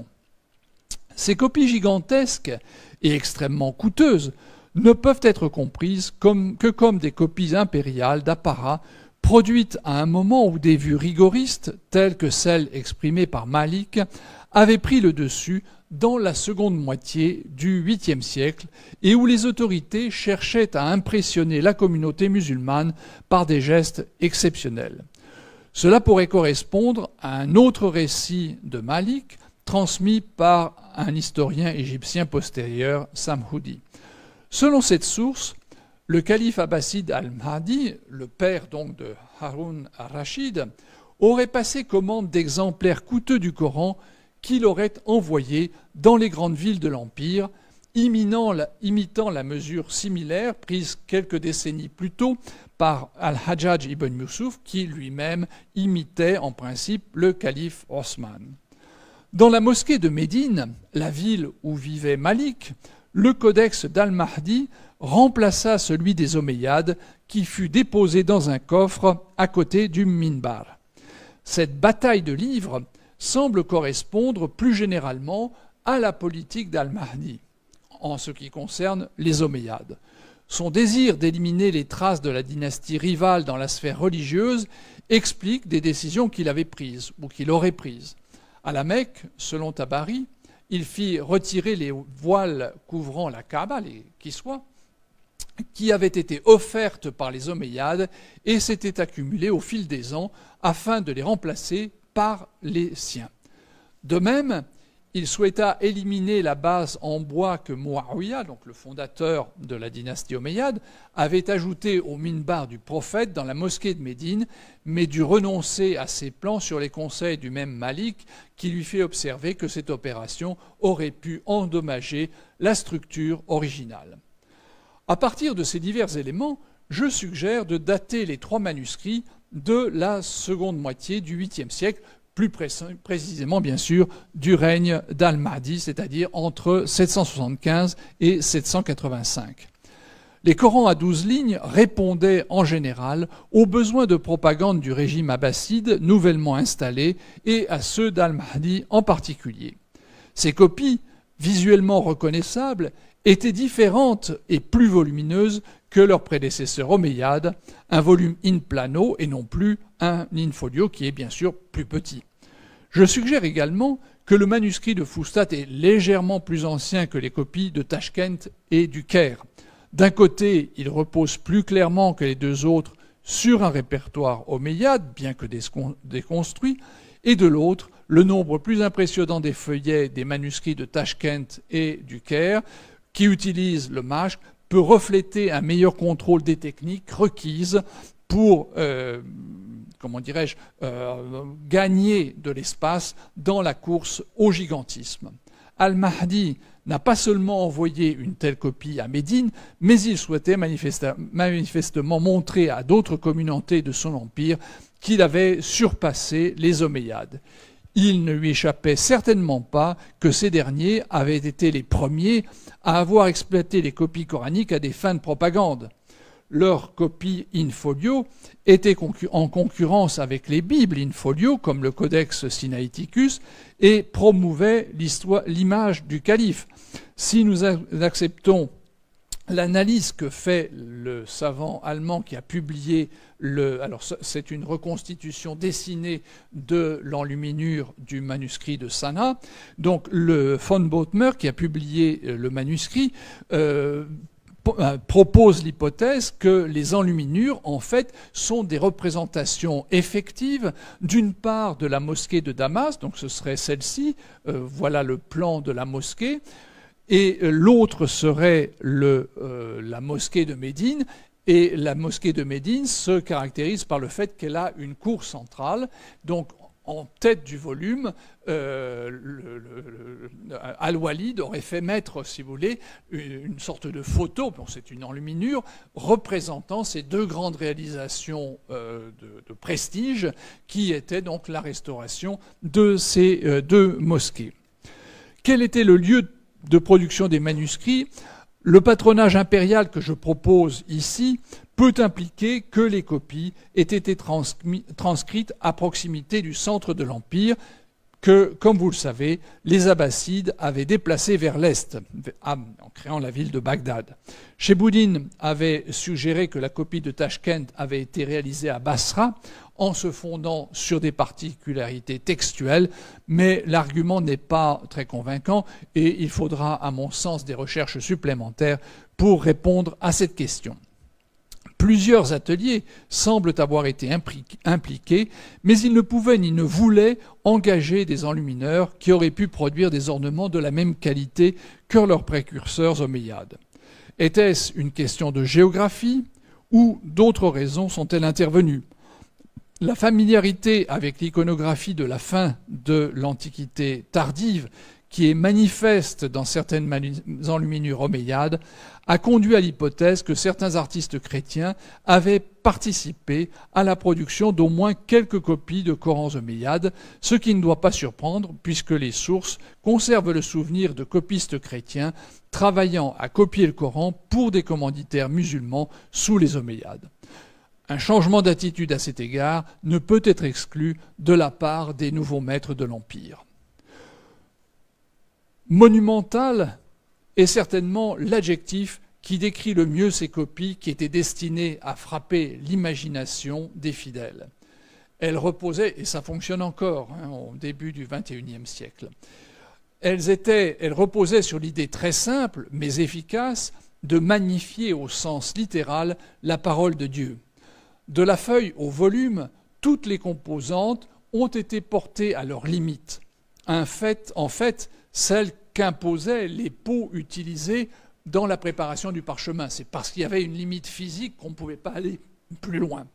Ces copies gigantesques et extrêmement coûteuses ne peuvent être comprises comme, que comme des copies impériales d'apparat produites à un moment où des vues rigoristes, telles que celles exprimées par Malik, avaient pris le dessus dans la seconde moitié du huitième siècle et où les autorités cherchaient à impressionner la communauté musulmane par des gestes exceptionnels. Cela pourrait correspondre à un autre récit de Malik transmis par un historien égyptien postérieur, Samhoudi. Selon cette source, le calife abbasside al-Mahdi, le père donc de Haroun al-Rachid, aurait passé commande d'exemplaires coûteux du Coran qu'il aurait envoyés dans les grandes villes de l'Empire, imitant la, imitant la mesure similaire prise quelques décennies plus tôt par Al-Hajjaj ibn Yusuf, qui lui-même imitait en principe le calife Osman. Dans la mosquée de Médine, la ville où vivait Malik, le codex d'Al-Mahdi remplaça celui des Omeyyades qui fut déposé dans un coffre à côté du minbar. Cette bataille de livres semble correspondre plus généralement à la politique d'Al-Mahdi en ce qui concerne les Omeyyades. Son désir d'éliminer les traces de la dynastie rivale dans la sphère religieuse explique des décisions qu'il avait prises ou qu'il aurait prises. À la Mecque, selon Tabari, il fit retirer les voiles couvrant la Kaaba, les kiswa, qui avaient été offertes par les Omeyyades et s'étaient accumulées au fil des ans afin de les remplacer par les siens. De même, il souhaita éliminer la base en bois que Muawiyah, donc le fondateur de la dynastie omeyyade, avait ajoutée au minbar du prophète dans la mosquée de Médine, mais dut renoncer à ses plans sur les conseils du même Malik, qui lui fait observer que cette opération aurait pu endommager la structure originale. À partir de ces divers éléments, je suggère de dater les trois manuscrits de la seconde moitié du huitième siècle, plus précisément, bien sûr, du règne d'Al-Mahdi, c'est-à-dire entre sept cent soixante-quinze et sept cent quatre-vingt-cinq. Les Corans à douze lignes répondaient en général aux besoins de propagande du régime abbasside nouvellement installé et à ceux d'Al-Mahdi en particulier. Ces copies, visuellement reconnaissables, étaient différentes et plus volumineuses que leurs prédécesseurs omeyyades, un volume in plano et non plus un in folio qui est bien sûr plus petit. Je suggère également que le manuscrit de Fustat est légèrement plus ancien que les copies de Tashkent et du Caire. D'un côté, il repose plus clairement que les deux autres sur un répertoire omeyyade, bien que déconstruit, et de l'autre, le nombre plus impressionnant des feuillets des manuscrits de Tashkent et du Caire, qui utilisent le mashq, peut refléter un meilleur contrôle des techniques requises pour, euh, comment dirais-je, euh, gagner de l'espace dans la course au gigantisme. Al-Mahdi n'a pas seulement envoyé une telle copie à Médine, mais il souhaitait manifestement montrer à d'autres communautés de son empire qu'il avait surpassé les Omeyyades. Il ne lui échappait certainement pas que ces derniers avaient été les premiers à avoir exploité les copies coraniques à des fins de propagande. Leurs copies in folio étaient en concurrence avec les Bibles in folio, comme le Codex Sinaiticus, et promouvaient l'image du calife. Si nous acceptons l'analyse que fait le savant allemand qui a publié le, alors c'est une reconstitution dessinée de l'enluminure du manuscrit de Sanaa, donc le von Bothmer qui a publié le manuscrit euh, propose l'hypothèse que les enluminures, en fait, sont des représentations effectives, d'une part de la mosquée de Damas, donc ce serait celle-ci, euh, voilà le plan de la mosquée, et l'autre serait le, euh, la mosquée de Médine. Et la mosquée de Médine se caractérise par le fait qu'elle a une cour centrale. Donc, en tête du volume, euh, le, le, le, Al-Walid aurait fait mettre, si vous voulez, une sorte de photo, bon, c'est une enluminure, représentant ces deux grandes réalisations euh, de, de prestige, qui étaient donc la restauration de ces euh, deux mosquées. Quel était le lieu de production des manuscrits? Le patronage impérial que je propose ici peut impliquer que les copies aient été transcrites à proximité du centre de l'Empire, que, comme vous le savez, les Abbassides avaient déplacé vers l'Est, en créant la ville de Bagdad. Cheboudine avait suggéré que la copie de Tashkent avait été réalisée à Basra, en se fondant sur des particularités textuelles, mais l'argument n'est pas très convaincant et il faudra, à mon sens, des recherches supplémentaires pour répondre à cette question. Plusieurs ateliers semblent avoir été impliqués, mais ils ne pouvaient ni ne voulaient engager des enlumineurs qui auraient pu produire des ornements de la même qualité que leurs précurseurs omeyyades. Était-ce une question de géographie ou d'autres raisons sont-elles intervenues? La familiarité avec l'iconographie de la fin de l'Antiquité tardive, qui est manifeste dans certaines enluminures omeyyades, a conduit à l'hypothèse que certains artistes chrétiens avaient participé à la production d'au moins quelques copies de Corans omeyyades, ce qui ne doit pas surprendre puisque les sources conservent le souvenir de copistes chrétiens travaillant à copier le Coran pour des commanditaires musulmans sous les Omeyyades. Un changement d'attitude à cet égard ne peut être exclu de la part des nouveaux maîtres de l'Empire. Monumental est certainement l'adjectif qui décrit le mieux ces copies qui étaient destinées à frapper l'imagination des fidèles. Elles reposaient, et ça fonctionne encore hein, au début du vingt et unième siècle, elles, étaient, elles reposaient sur l'idée très simple, mais efficace, de magnifier au sens littéral la parole de Dieu. De la feuille au volume, toutes les composantes ont été portées à leur limite. Un fait, en fait, celles qu'imposaient les pots utilisés dans la préparation du parchemin. C'est parce qu'il y avait une limite physique qu'on ne pouvait pas aller plus loin.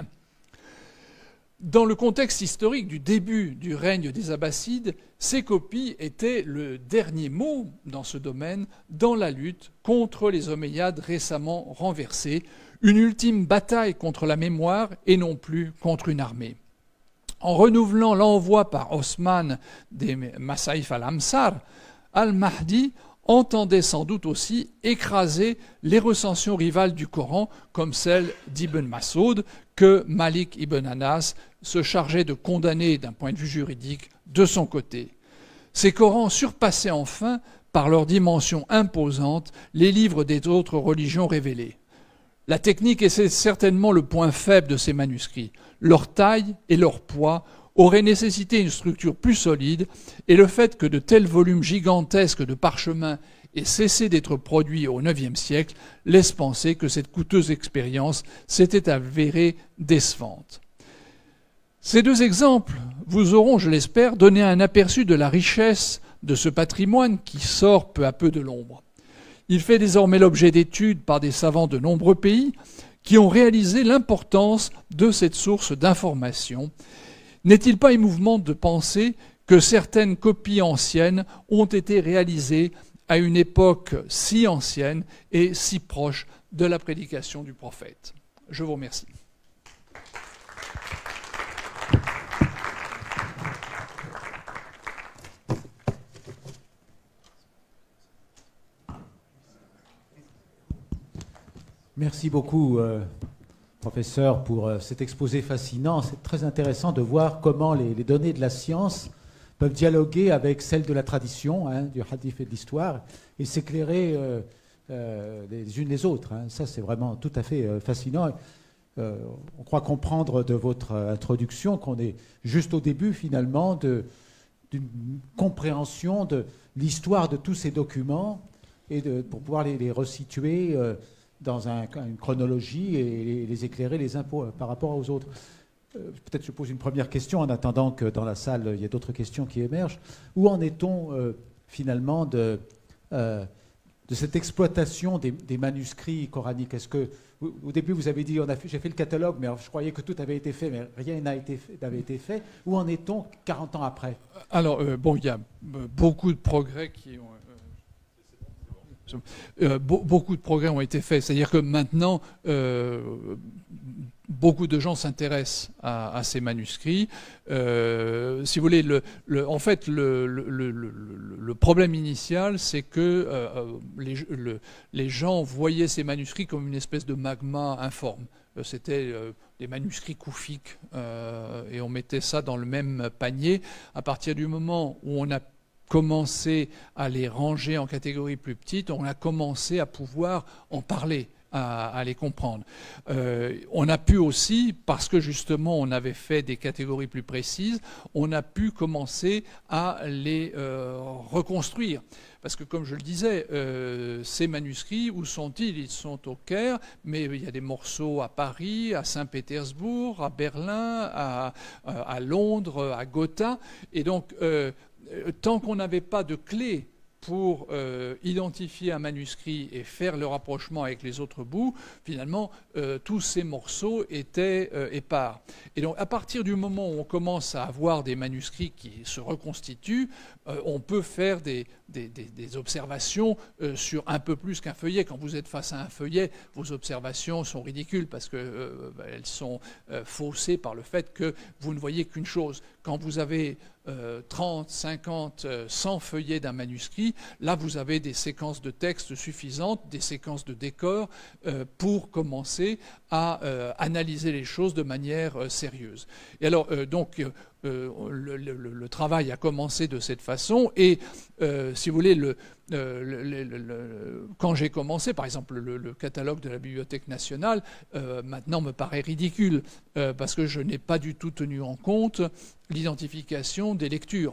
Dans le contexte historique du début du règne des Abbassides, ces copies étaient le dernier mot dans ce domaine dans la lutte contre les Omeyyades récemment renversés, une ultime bataille contre la mémoire et non plus contre une armée. En renouvelant l'envoi par Osman des Masaïf al-Amsar, al-Mahdi entendait sans doute aussi écraser les recensions rivales du Coran, comme celle d'Ibn Masoud, que Malik ibn Anas se chargeait de condamner d'un point de vue juridique de son côté. Ces Corans surpassaient enfin, par leur dimension imposante, les livres des autres religions révélées. La technique est certainement le point faible de ces manuscrits. Leur taille et leur poids auraient nécessité une structure plus solide, et le fait que de tels volumes gigantesques de parchemin aient cessé d'être produits au neuvième siècle laisse penser que cette coûteuse expérience s'était avérée décevante. Ces deux exemples vous auront, je l'espère, donné un aperçu de la richesse de ce patrimoine qui sort peu à peu de l'ombre. Il fait désormais l'objet d'études par des savants de nombreux pays qui ont réalisé l'importance de cette source d'information. N'est-il pas émouvant de penser que certaines copies anciennes ont été réalisées à une époque si ancienne et si proche de la prédication du prophète? Je vous remercie. Merci beaucoup, euh, professeur, pour euh, cet exposé fascinant. C'est très intéressant de voir comment les, les données de la science peuvent dialoguer avec celles de la tradition, hein, du hadith et de l'histoire, et s'éclairer euh, euh, les unes les autres. Hein. Ça, c'est vraiment tout à fait euh, fascinant. Euh, on croit comprendre de votre introduction qu'on est juste au début, finalement, d'une compréhension de l'histoire de tous ces documents et de, pour pouvoir les, les resituer euh, dans un, une chronologie et les, les éclairer les uns pour, par rapport aux autres. Euh, Peut-être je pose une première question en attendant que dans la salle, il y ait d'autres questions qui émergent. Où en est-on euh, finalement de, euh, de cette exploitation des, des manuscrits coraniques? Est-ce que, au début, vous avez dit, j'ai fait le catalogue, mais je croyais que tout avait été fait, mais rien n'avait été, été fait. Où en est-on quarante ans après? Alors, euh, bon, il y a beaucoup de progrès qui ont... Euh, beaucoup de progrès ont été faits. C'est-à-dire que maintenant, euh, beaucoup de gens s'intéressent à, à ces manuscrits. Euh, si vous voulez, le, le, en fait, le, le, le, le problème initial, c'est que euh, les, le, les gens voyaient ces manuscrits comme une espèce de magma informe. C'était euh, des manuscrits koufiques euh, et on mettait ça dans le même panier. À partir du moment où on a commencé à les ranger en catégories plus petites, on a commencé à pouvoir en parler, à, à les comprendre. Euh, on a pu aussi, parce que justement on avait fait des catégories plus précises, on a pu commencer à les euh, reconstruire. Parce que comme je le disais, euh, ces manuscrits, où sont-ils? Ils sont au Caire, mais il y a des morceaux à Paris, à Saint-Pétersbourg, à Berlin, à, à Londres, à Gotha. Et donc, euh, tant qu'on n'avait pas de clé pour euh, identifier un manuscrit et faire le rapprochement avec les autres bouts, finalement, euh, tous ces morceaux étaient euh, épars. Et donc, à partir du moment où on commence à avoir des manuscrits qui se reconstituent, euh, on peut faire des, des, des, des observations euh, sur un peu plus qu'un feuillet. Quand vous êtes face à un feuillet, vos observations sont ridicules parce qu'elles euh, sont euh, faussées par le fait que vous ne voyez qu'une chose. Quand vous avez euh, trente, cinquante, cent feuillets d'un manuscrit, là vous avez des séquences de texte suffisantes, des séquences de décors euh, pour commencer à euh, analyser les choses de manière euh, sérieuse. Et alors, euh, donc, euh, le, le, le travail a commencé de cette façon et, euh, si vous voulez, le, euh, le, le, le, quand j'ai commencé, par exemple, le, le catalogue de la Bibliothèque nationale, euh, maintenant me paraît ridicule euh, parce que je n'ai pas du tout tenu en compte l'identification des lectures.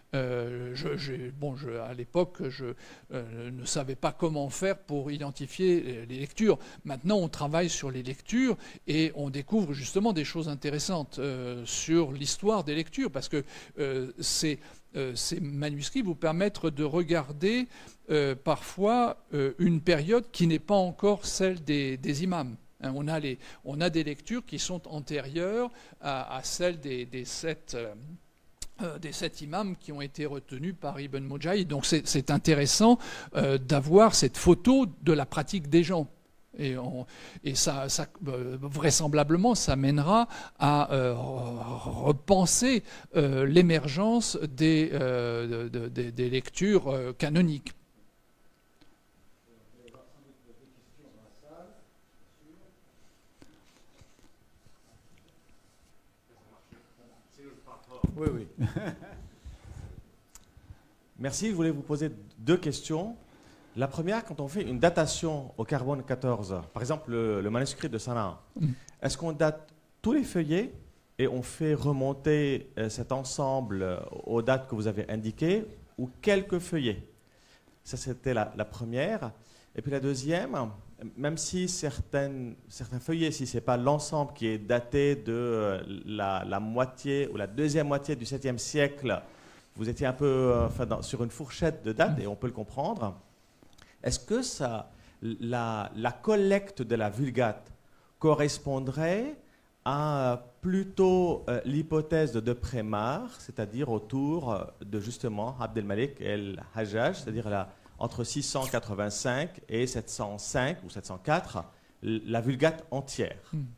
Euh, je, je, bon, je, à l'époque, je euh, ne savais pas comment faire pour identifier les lectures. Maintenant, on travaille sur les lectures et on découvre justement des choses intéressantes euh, sur l'histoire des lectures, parce que euh, ces, euh, ces manuscrits vous permettent de regarder euh, parfois euh, une période qui n'est pas encore celle des, des imams. Hein, on, a les, on a des lectures qui sont antérieures à, à celles des, des sept... Euh, des sept imams qui ont été retenus par Ibn Mujahid. Donc c'est intéressant euh, d'avoir cette photo de la pratique des gens. Et, on, et ça, ça euh, vraisemblablement, ça mènera à euh, repenser euh, l'émergence des, euh, de, de, des lectures euh, canoniques. Oui, oui. Merci. Je voulais vous poser deux questions. La première, quand on fait une datation au carbone quatorze, par exemple le, le manuscrit de Sanaa, mm. est-ce qu'on date tous les feuillets et on fait remonter euh, cet ensemble euh, aux dates que vous avez indiquées, ou quelques feuillets? Ça, c'était la, la première. Et puis la deuxième, même si certaines, certains feuillets, si ce n'est pas l'ensemble qui est daté de la, la moitié ou la deuxième moitié du septième siècle, vous étiez un peu euh, enfin, dans, sur une fourchette de date, et on peut le comprendre. Est-ce que ça, la, la collecte de la Vulgate correspondrait à plutôt euh, l'hypothèse de Depré-Mar, c'est-à-dire autour de justement Abdelmalik el-Hajjaj, c'est-à-dire la entre six cent quatre-vingt-cinq et sept cent cinq ou sept cent quatre, la Vulgate entière?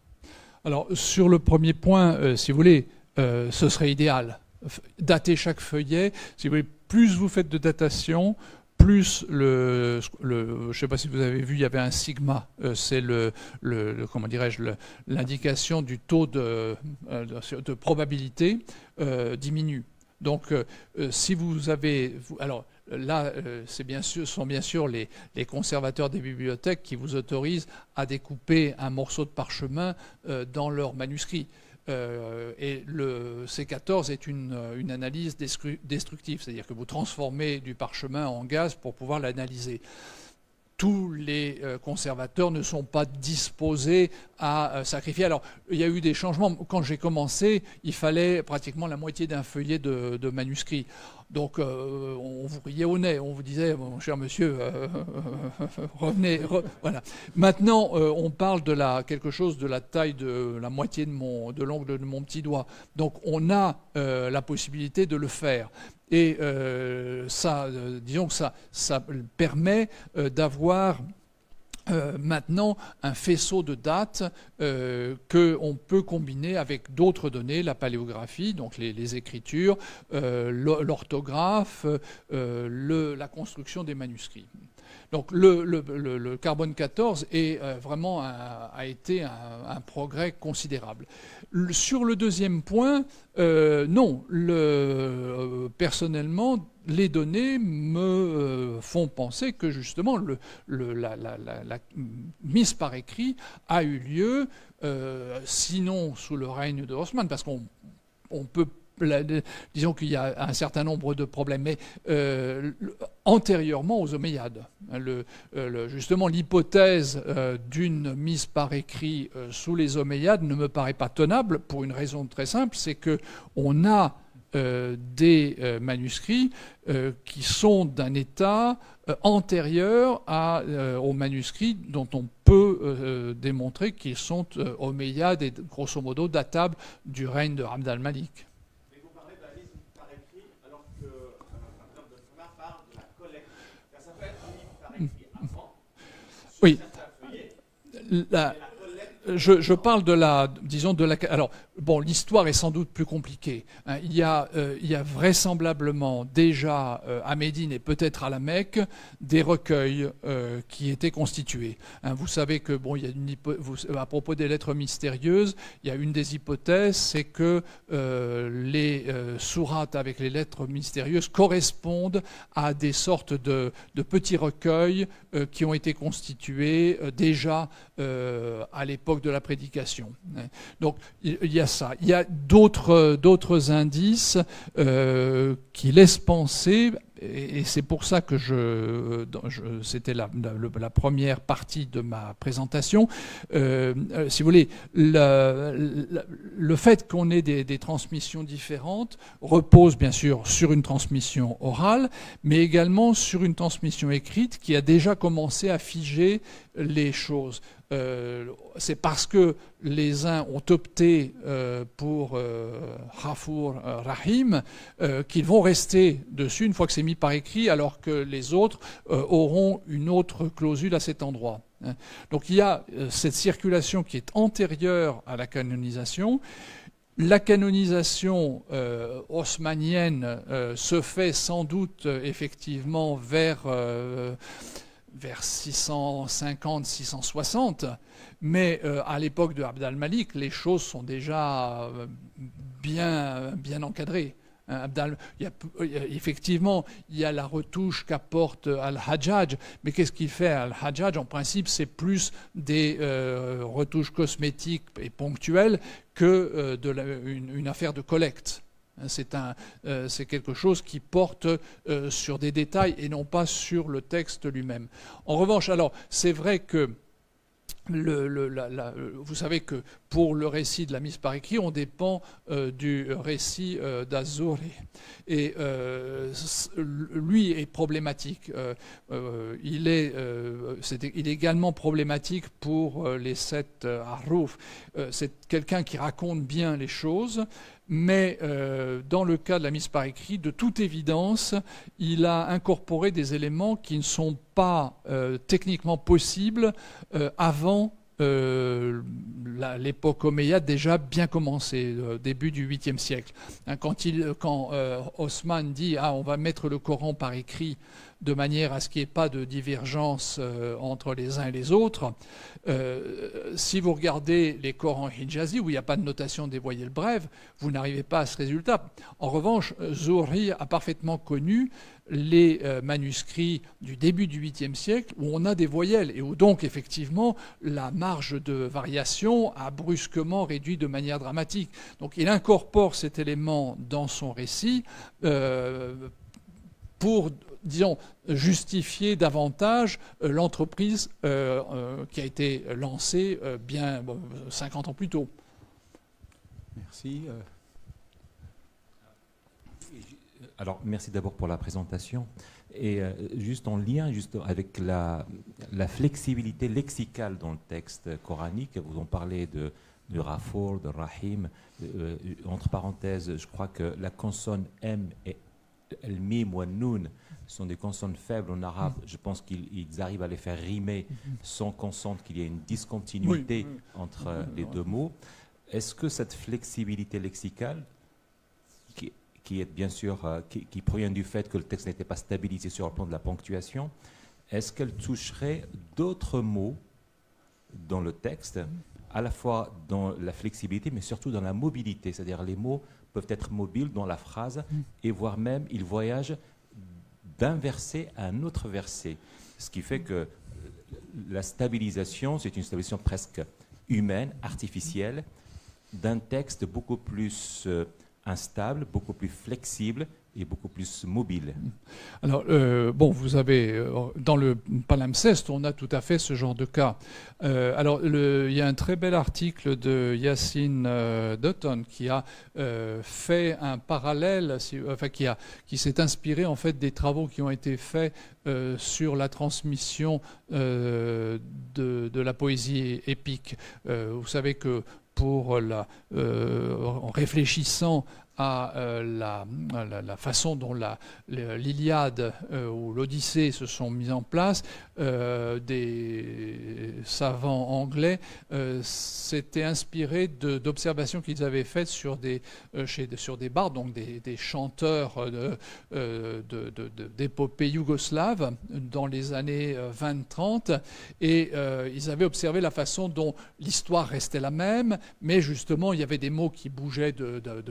Alors, sur le premier point, euh, si vous voulez, euh, ce serait idéal. Dater chaque feuillet, si vous voulez, plus vous faites de datation, plus le, le je ne sais pas si vous avez vu, il y avait un sigma, euh, c'est le, le, le, comment dirais-je, l'indication du taux de, de, de probabilité euh, diminue. Donc, euh, si vous avez, vous, alors là, euh, c'est bien sûr, ce sont bien sûr les, les conservateurs des bibliothèques qui vous autorisent à découper un morceau de parchemin euh, dans leur manuscrit. Euh, et le C quatorze est une, une analyse destructive, c'est-à-dire que vous transformez du parchemin en gaz pour pouvoir l'analyser. Tous les euh, conservateurs ne sont pas disposés à euh, sacrifier. Alors, il y a eu des changements. Quand j'ai commencé, il fallait pratiquement la moitié d'un feuillet de, de manuscrit. Donc, euh, on vous riait au nez. On vous disait, mon cher monsieur, euh, revenez. Re, voilà. Maintenant, euh, on parle de la, quelque chose de la taille de la moitié de mon, de l'ongle de mon petit doigt. Donc, on a euh, la possibilité de le faire. Et euh, ça, euh, disons que ça, ça permet euh, d'avoir euh, maintenant un faisceau de dates euh, qu'on peut combiner avec d'autres données, la paléographie, donc les, les écritures, euh, l'orthographe, euh, le, la construction des manuscrits. Donc le, le, le, le carbone quatorze est, euh, vraiment un, a été un, un progrès considérable. Le, sur le deuxième point, euh, non, le, euh, personnellement, les données me euh, font penser que justement le, le, la, la, la, la mise par écrit a eu lieu, euh, sinon sous le règne de Osman, parce qu'on on peut La, disons qu'il y a un certain nombre de problèmes, mais euh, antérieurement aux Omeyyades. Le, le, justement, l'hypothèse euh, d'une mise par écrit euh, sous les Omeyyades ne me paraît pas tenable pour une raison très simple, c'est qu'on a euh, des euh, manuscrits euh, qui sont d'un état euh, antérieur à, euh, aux manuscrits dont on peut euh, démontrer qu'ils sont euh, Omeyyades et grosso modo datables du règne de Abd al-Malik. Oui. La, je, je parle de la, disons de la. Alors bon, l'histoire est sans doute plus compliquée. Hein. Il y a, euh, il y a vraisemblablement déjà euh, à Médine et peut-être à la Mecque des recueils euh, qui étaient constitués. Hein. Vous savez que bon, il y a une vous, à propos des lettres mystérieuses, il y a une des hypothèses, c'est que euh, les euh, sourates avec les lettres mystérieuses correspondent à des sortes de, de petits recueils euh, qui ont été constitués euh, déjà euh, à l'époque de la prédication. Donc il y a ça. Il y a d'autres d'autres indices euh, qui laissent penser, et, et c'est pour ça que je, je c'était la, la, la première partie de ma présentation. Euh, euh, si vous voulez, le, le, le fait qu'on ait des, des transmissions différentes repose bien sûr sur une transmission orale, mais également sur une transmission écrite qui a déjà commencé à figer les choses. Euh, c'est parce que les uns ont opté euh, pour euh, Ghafour euh, Rahim euh, qu'ils vont rester dessus une fois que c'est mis par écrit, alors que les autres euh, auront une autre clausule à cet endroit. Hein. Donc il y a euh, cette circulation qui est antérieure à la canonisation. La canonisation euh, haussmannienne euh, se fait sans doute euh, effectivement vers... Euh, vers six cent cinquante six cent soixante, mais euh, à l'époque de Abd al-Malik, les choses sont déjà euh, bien, bien encadrées. Hein, Abd il y a, il y a, effectivement, il y a la retouche qu'apporte Al-Hajjaj, mais qu'est-ce qu'il fait Al-Hajjaj? En principe, c'est plus des euh, retouches cosmétiques et ponctuelles que euh, de la, une, une affaire de collecte. C'est un, euh, c'est quelque chose qui porte euh, sur des détails et non pas sur le texte lui-même. En revanche, alors, c'est vrai que le, le, la, la, vous savez que pour le récit de la mise par écrit, on dépend euh, du récit euh, d'Az-Zuhri. Et euh, lui est problématique. Euh, euh, il, est, euh, c'est, il est également problématique pour euh, les sept euh, Harrouf. Euh, c'est quelqu'un qui raconte bien les choses, mais euh, dans le cas de la mise par écrit, de toute évidence, il a incorporé des éléments qui ne sont pas euh, techniquement possibles euh, avant euh, la, l'époque omeyyade déjà bien commencée, euh, début du huitième siècle. Hein, quand il, quand euh, Osman dit ah, on va mettre le Coran par écrit de manière à ce qu'il n'y ait pas de divergence euh, entre les uns et les autres. Euh, si vous regardez les Corans hijazi, où il n'y a pas de notation des voyelles brèves, vous n'arrivez pas à ce résultat. En revanche, Zuhri a parfaitement connu les euh, manuscrits du début du huitième siècle où on a des voyelles et où donc effectivement la marge de variation a brusquement réduit de manière dramatique. Donc il incorpore cet élément dans son récit euh, pour, disons, justifier davantage euh, l'entreprise euh, euh, qui a été lancée euh, bien bon, cinquante ans plus tôt. Merci. Euh... Alors, merci d'abord pour la présentation. Et euh, juste en lien juste avec la, la flexibilité lexicale dans le texte coranique, vous en parlez de, de Ghafour, de Rahim. Euh, entre parenthèses, je crois que la consonne M et le mim ou le noun sont des consonnes faibles en arabe. Je pense qu'ils arrivent à les faire rimer sans qu'on sente qu'il y ait une discontinuité oui, oui. entre euh, les deux mots. Est-ce que cette flexibilité lexicale, qui, qui est bien sûr, euh, qui, qui provient du fait que le texte n'était pas stabilisé sur le plan de la ponctuation, est-ce qu'elle toucherait d'autres mots dans le texte, à la fois dans la flexibilité, mais surtout dans la mobilité, c'est-à-dire les mots peuvent être mobiles dans la phrase et voire même ils voyagent d'un verset à un autre verset. Ce qui fait que la stabilisation, c'est une stabilisation presque humaine, artificielle, d'un texte beaucoup plus euh, instable, beaucoup plus flexible et beaucoup plus mobile. Alors, euh, bon, vous avez, euh, dans le palimpseste, on a tout à fait ce genre de cas. Euh, alors, le, il y a un très bel article de Yacine euh, Dutton qui a euh, fait un parallèle, si, enfin, qui, a, qui s'est inspiré, en fait, des travaux qui ont été faits euh, sur la transmission euh, de, de la poésie épique. Euh, vous savez que pour la, euh, en réfléchissant à euh, la, la, la façon dont la, l'Iliade euh, ou l'Odyssée se sont mises en place, euh, des savants anglais euh, s'étaient inspirés de, d'observations qu'ils avaient faites sur des, euh, chez, sur des bardes, donc des, des chanteurs de, euh, de, de, de, d'épopées yougoslaves dans les années vingt trente, et euh, ils avaient observé la façon dont l'histoire restait la même, mais justement il y avait des mots qui bougeaient de, de, de versets,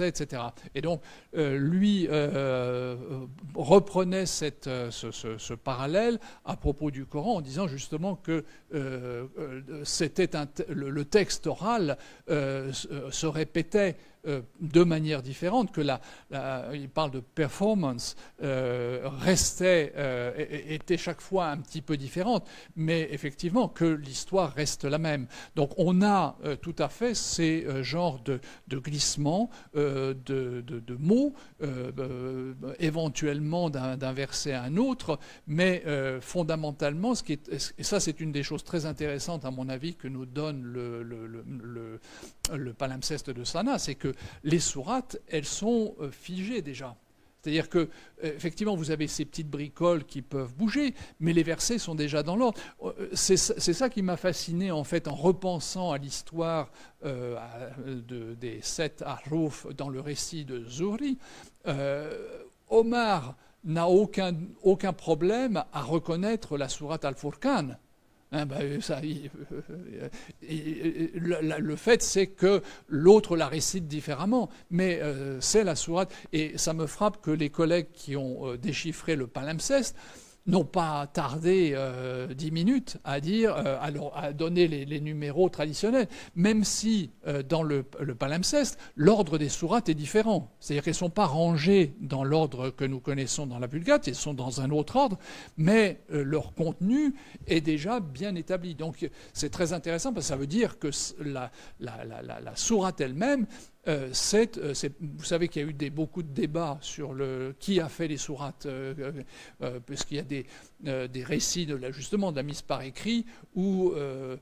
et cetera. Et donc, euh, lui euh, reprenait cette, ce, ce, ce parallèle à propos du Coran en disant justement que euh, c'était un, le, le texte oral euh, se répétait Euh, de manière différente, que la, la, il parle de performance, euh, restait, euh, était chaque fois un petit peu différente, mais effectivement que l'histoire reste la même. Donc on a euh, tout à fait ces euh, genres de, de glissements, euh, de, de, de mots, euh, euh, éventuellement d'un, d'un verset à un autre, mais euh, fondamentalement, ce qui est, et ça c'est une des choses très intéressantes à mon avis que nous donne le, le, le, le, le palimpseste de Sana, c'est que les sourates, elles sont figées déjà. C'est-à-dire que, effectivement, vous avez ces petites bricoles qui peuvent bouger, mais les versets sont déjà dans l'ordre. C'est, c'est ça qui m'a fasciné, en fait, en repensant à l'histoire euh, de, des sept Ahruf dans le récit de Zuhri. Euh, Omar n'a aucun, aucun problème à reconnaître la sourate Al-Furqan. Hein, ben, ça, il, euh, il, le, le fait, c'est que l'autre la récite différemment, mais euh, c'est la sourate. Et ça me frappe que les collègues qui ont euh, déchiffré le palimpseste n'ont pas tardé euh, dix minutes à dire, euh, à, à donner les, les numéros traditionnels, même si euh, dans le, le palimpseste, l'ordre des sourates est différent. C'est-à-dire qu'elles ne sont pas rangées dans l'ordre que nous connaissons dans la Vulgate, elles sont dans un autre ordre, mais euh, leur contenu est déjà bien établi. Donc c'est très intéressant parce que ça veut dire que la, la, la, la, la sourate elle-même, Euh, c'est, euh, c'est, vous savez qu'il y a eu des, beaucoup de débats sur le, qui a fait les sourates, euh, euh, puisqu'il y a des, euh, des récits de la, justement de la mise par écrit où euh,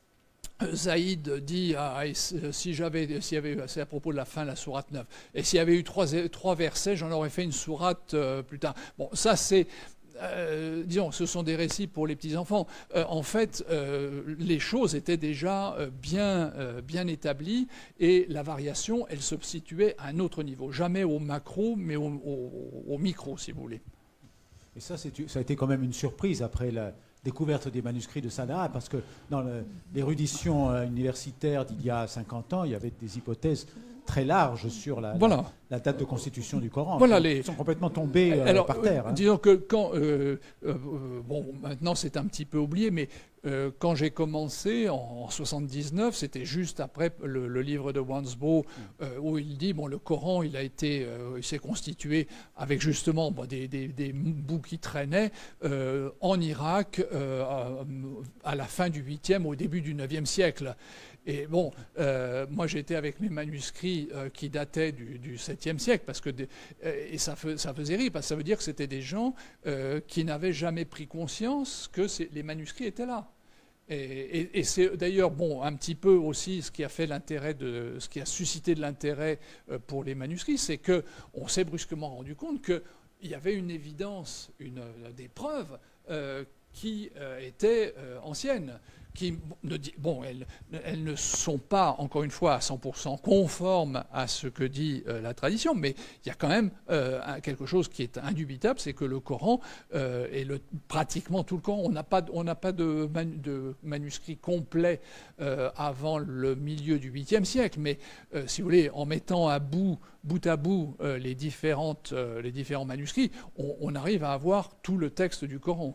Zaïd dit ah, si j'avais, s'il y avait, c'est à propos de la fin de la sourate neuf, et s'il y avait eu trois, trois versets, j'en aurais fait une sourate euh, plus tard. Bon, ça c'est Euh, disons, ce sont des récits pour les petits-enfants. Euh, en fait, euh, les choses étaient déjà euh, bien, euh, bien établies et la variation, elle se situait à un autre niveau. Jamais au macro, mais au, au, au micro, si vous voulez. Et ça, c'est, ça a été quand même une surprise après la découverte des manuscrits de Sanaa, parce que dans le, l'érudition universitaire d'il y a cinquante ans, il y avait des hypothèses très large sur la, voilà. la, la date de constitution du Coran. Voilà, Ils les... sont complètement tombés euh, Alors, par terre. Hein. Disons que quand... Euh, euh, bon, maintenant c'est un petit peu oublié, mais euh, quand j'ai commencé en soixante-dix-neuf, c'était juste après le, le livre de Wansbrough, euh, où il dit, bon, le Coran, il a été, euh, il s'est constitué avec justement bon, des, des, des bouts qui traînaient euh, en Irak euh, à, à la fin du huitième, au début du neuvième siècle. Et bon, euh, moi j'étais avec mes manuscrits euh, qui dataient du, du septième siècle, parce que de, euh, et ça, fe, ça faisait rire, parce que ça veut dire que c'était des gens euh, qui n'avaient jamais pris conscience que les manuscrits étaient là. Et, et, et c'est d'ailleurs bon un petit peu aussi ce qui a fait l'intérêt de, ce qui a suscité de l'intérêt euh, pour les manuscrits, c'est que on s'est brusquement rendu compte que il y avait une évidence, une, des preuves euh, qui euh, étaient euh, anciennes. Qui ne, bon, elles, elles ne sont pas, encore une fois, à cent pour cent conformes à ce que dit euh, la tradition, mais il y a quand même euh, quelque chose qui est indubitable, c'est que le Coran euh, est le, pratiquement tout le Coran. On n'a pas, on n'a pas de, manu, de manuscrit complet euh, avant le milieu du huitième siècle, mais euh, si vous voulez, en mettant à bout, bout à bout euh, les, différentes, euh, les différents manuscrits, on, on arrive à avoir tout le texte du Coran.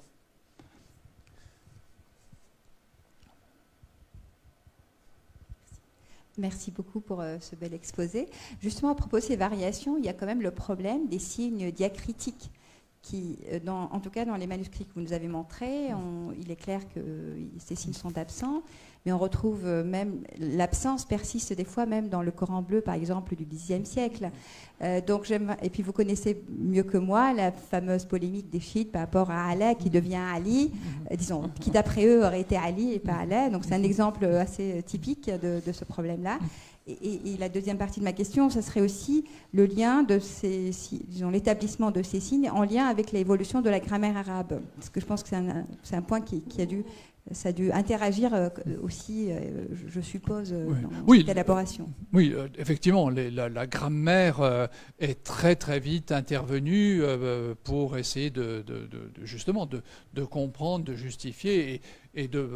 Merci beaucoup pour euh, ce bel exposé. Justement, à propos de ces variations, il y a quand même le problème des signes diacritiques qui, dans, en tout cas dans les manuscrits que vous nous avez montrés, on, il est clair que ces signes sont absents, mais on retrouve même, l'absence persiste des fois même dans le Coran bleu, par exemple, du dixième siècle. Euh, donc j'aime, et puis vous connaissez mieux que moi la fameuse polémique des chiites par rapport à Allah qui devient Ali, euh, disons, qui d'après eux aurait été Ali et pas Allah. Donc c'est un exemple assez typique de, de ce problème-là. Et, et, et la deuxième partie de ma question, ce serait aussi le lien de ces, disons, l'établissement de ces signes en lien avec l'évolution de la grammaire arabe. Parce que je pense que c'est un, c'est un point qui, qui a dû, ça a dû interagir aussi, je suppose, oui. dans oui, cette élaboration. Oui, euh, effectivement, les, la, la grammaire euh, est très très vite intervenue euh, pour essayer de, de, de, de justement de, de comprendre, de justifier et, et de, enfin,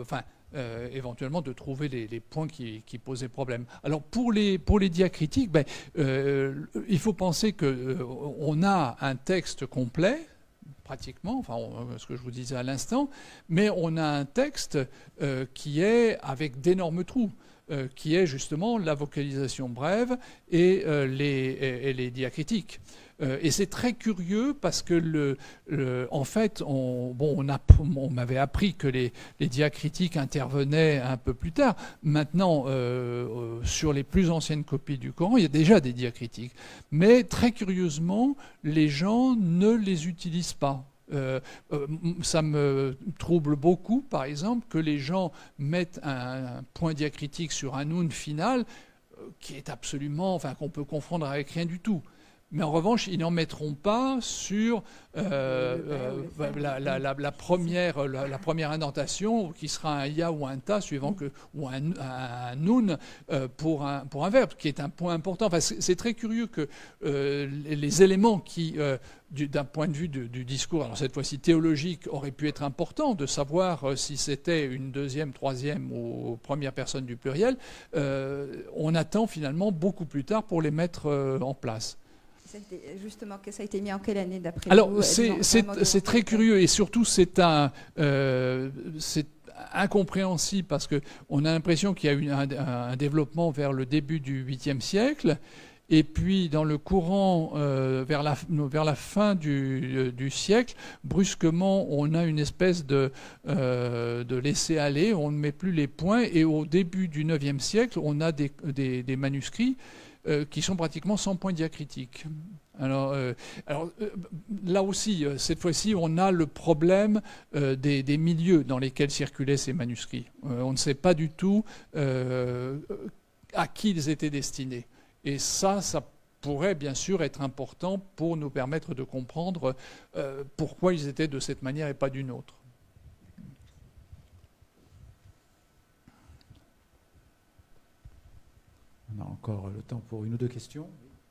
euh, éventuellement de trouver les, les points qui, qui posaient problème. Alors pour les, pour les diacritiques, ben, euh, il faut penser qu'on a un texte complet, pratiquement, enfin on, ce que je vous disais à l'instant, mais on a un texte euh, qui est avec d'énormes trous, euh, qui est justement la vocalisation brève et, euh, les, et, et les diacritiques. Euh, et c'est très curieux parce que, le, le, en fait, on, bon, on, a, on m'avait appris que les, les diacritiques intervenaient un peu plus tard. Maintenant, euh, sur les plus anciennes copies du Coran, il y a déjà des diacritiques. Mais très curieusement, les gens ne les utilisent pas. Euh, euh, ça me trouble beaucoup, par exemple, que les gens mettent un, un point diacritique sur un noun final euh, qui est absolument, enfin, qu'on peut confondre avec rien du tout. Mais en revanche, ils n'en mettront pas sur euh, euh, la, la, la, la, première, la, la première indentation, qui sera un ya ou un ta, suivant que, ou un, un noun euh, pour, un, pour un verbe, qui est un point important. Enfin, c'est très curieux que euh, les, les éléments qui, euh, d'un point de vue du, du discours, alors cette fois-ci théologique, auraient pu être importants, de savoir euh, si c'était une deuxième, troisième ou première personne du pluriel, euh, on attend finalement beaucoup plus tard pour les mettre euh, en place. Justement, que ça a été mis en quelle année d'après vous? Alors, c'est très curieux et surtout, c'est un, euh, incompréhensible parce qu'on a l'impression qu'il y a eu un, un développement vers le début du huitième siècle et puis dans le courant, euh, vers, la, vers la fin du, du siècle, brusquement, on a une espèce de, euh, de laisser-aller, on ne met plus les points et au début du neuvième siècle, on a des, des, des manuscrits Euh, qui sont pratiquement sans point diacritique. Alors, euh, alors euh, là aussi, euh, cette fois-ci, on a le problème euh, des, des milieux dans lesquels circulaient ces manuscrits. Euh, on ne sait pas du tout euh, à qui ils étaient destinés. Et ça, ça pourrait bien sûr être important pour nous permettre de comprendre euh, pourquoi ils étaient de cette manière et pas d'une autre. On a encore le temps pour une ou deux questions.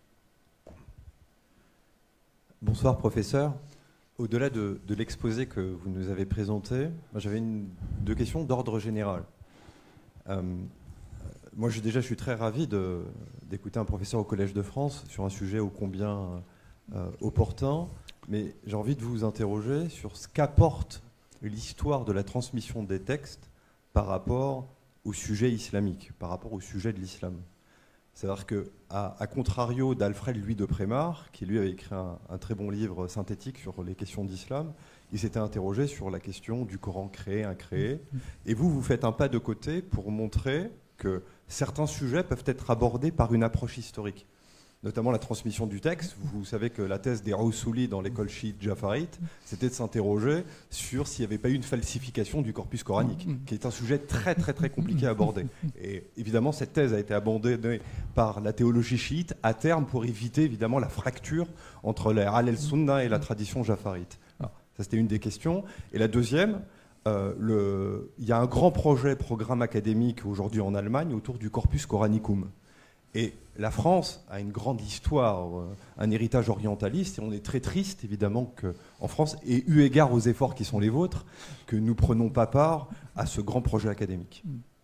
Bonsoir, professeur. Au-delà de, de l'exposé que vous nous avez présenté, j'avais deux questions d'ordre général. Euh, moi, je, déjà, je suis très ravi d'écouter un professeur au Collège de France sur un sujet ô combien euh, opportun, mais j'ai envie de vous interroger sur ce qu'apporte l'histoire de la transmission des textes par rapport au sujet islamique, par rapport au sujet de l'islam. C'est-à-dire qu'à à contrario d'Alfred Louis de Prémar, qui lui avait écrit un, un très bon livre synthétique sur les questions d'islam, il s'était interrogé sur la question du Coran créé, incréé. Et vous, vous faites un pas de côté pour montrer que certains sujets peuvent être abordés par une approche historique, notamment la transmission du texte. Vous savez que la thèse des Roussouli dans l'école chiite jafarite, c'était de s'interroger sur s'il n'y avait pas eu une falsification du corpus coranique, qui est un sujet très très très compliqué à aborder. Et évidemment, cette thèse a été abandonnée par la théologie chiite à terme pour éviter évidemment la fracture entre la Al-Sunnah et la tradition jafarite. Alors, ça, c'était une des questions. Et la deuxième, euh, le, il y a un grand projet, programme académique aujourd'hui en Allemagne autour du corpus coranicum. Et la France a une grande histoire, un héritage orientaliste, et on est très triste, évidemment, qu'en France, et eu égard aux efforts qui sont les vôtres, que nous ne prenons pas part à ce grand projet académique.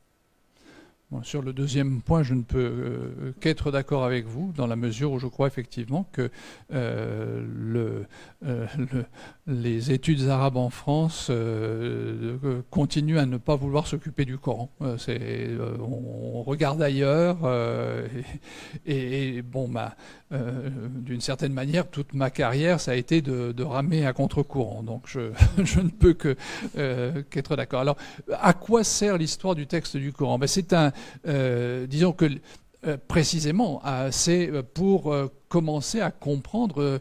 Bon, sur le deuxième point, je ne peux euh, qu'être d'accord avec vous, dans la mesure où je crois effectivement que euh, le, euh, le, les études arabes en France euh, euh, continuent à ne pas vouloir s'occuper du Coran. Euh, c'est, euh, on, on regarde ailleurs, euh, et, et bon, bah, euh, d'une certaine manière, toute ma carrière, ça a été de, de ramer à contre-courant. Donc je, je ne peux que, euh, qu'être d'accord. Alors, à quoi sert l'histoire du texte du Coran? Ben, c'est un Euh, disons que euh, précisément, euh, c'est pour euh, commencer à comprendre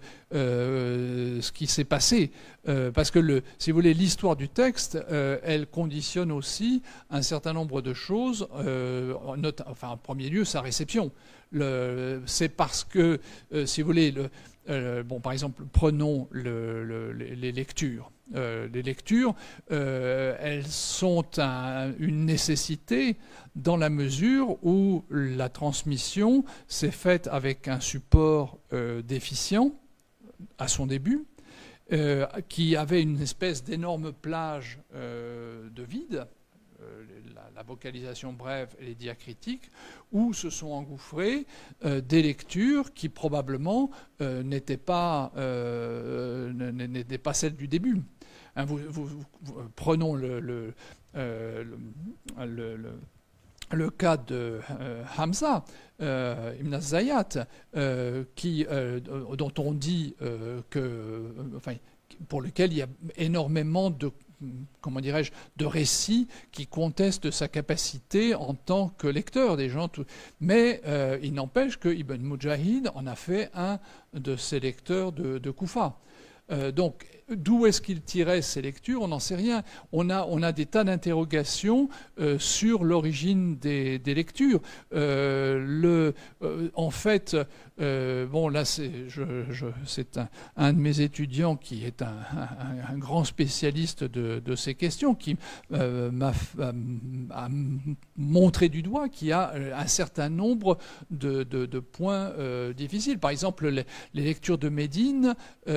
euh, ce qui s'est passé. Euh, parce que, le, si vous voulez, l'histoire du texte, euh, elle conditionne aussi un certain nombre de choses, euh, note, enfin, en premier lieu, sa réception. C'est parce que, euh, si vous voulez, le, euh, bon, par exemple, prenons le, le, les lectures. Euh, les lectures, euh, elles sont un, une nécessité dans la mesure où la transmission s'est faite avec un support euh, déficient à son début, euh, qui avait une espèce d'énorme plage euh, de vide, la, la vocalisation brève et les diacritiques, où se sont engouffrées euh, des lectures qui probablement euh, n'étaient pas, euh, n'étaient pas celles du début. Hein, vous, vous, vous, prenons le, le, euh, le, le, le Le cas de euh, Hamza, euh, Ibn Zayyat, euh, qui, euh, dont on dit euh, que, euh, enfin, pour lequel il y a énormément de, comment dirais-je, de récits qui contestent sa capacité en tant que lecteur des gens. Tout, mais euh, il n'empêche que Ibn Mujahid en a fait un de ses lecteurs de, de Koufa. Euh, donc, d'où est-ce qu'il tirait ces lectures? On n'en sait rien. On a, on a des tas d'interrogations euh, sur l'origine des, des lectures. Euh, le, euh, en fait, euh, bon, là, c'est, je, je, c'est un, un de mes étudiants qui est un, un, un grand spécialiste de, de ces questions, qui euh, m'a a montré du doigt qu'il y a un certain nombre de, de, de points euh, difficiles. Par exemple, les, les lectures de Médine,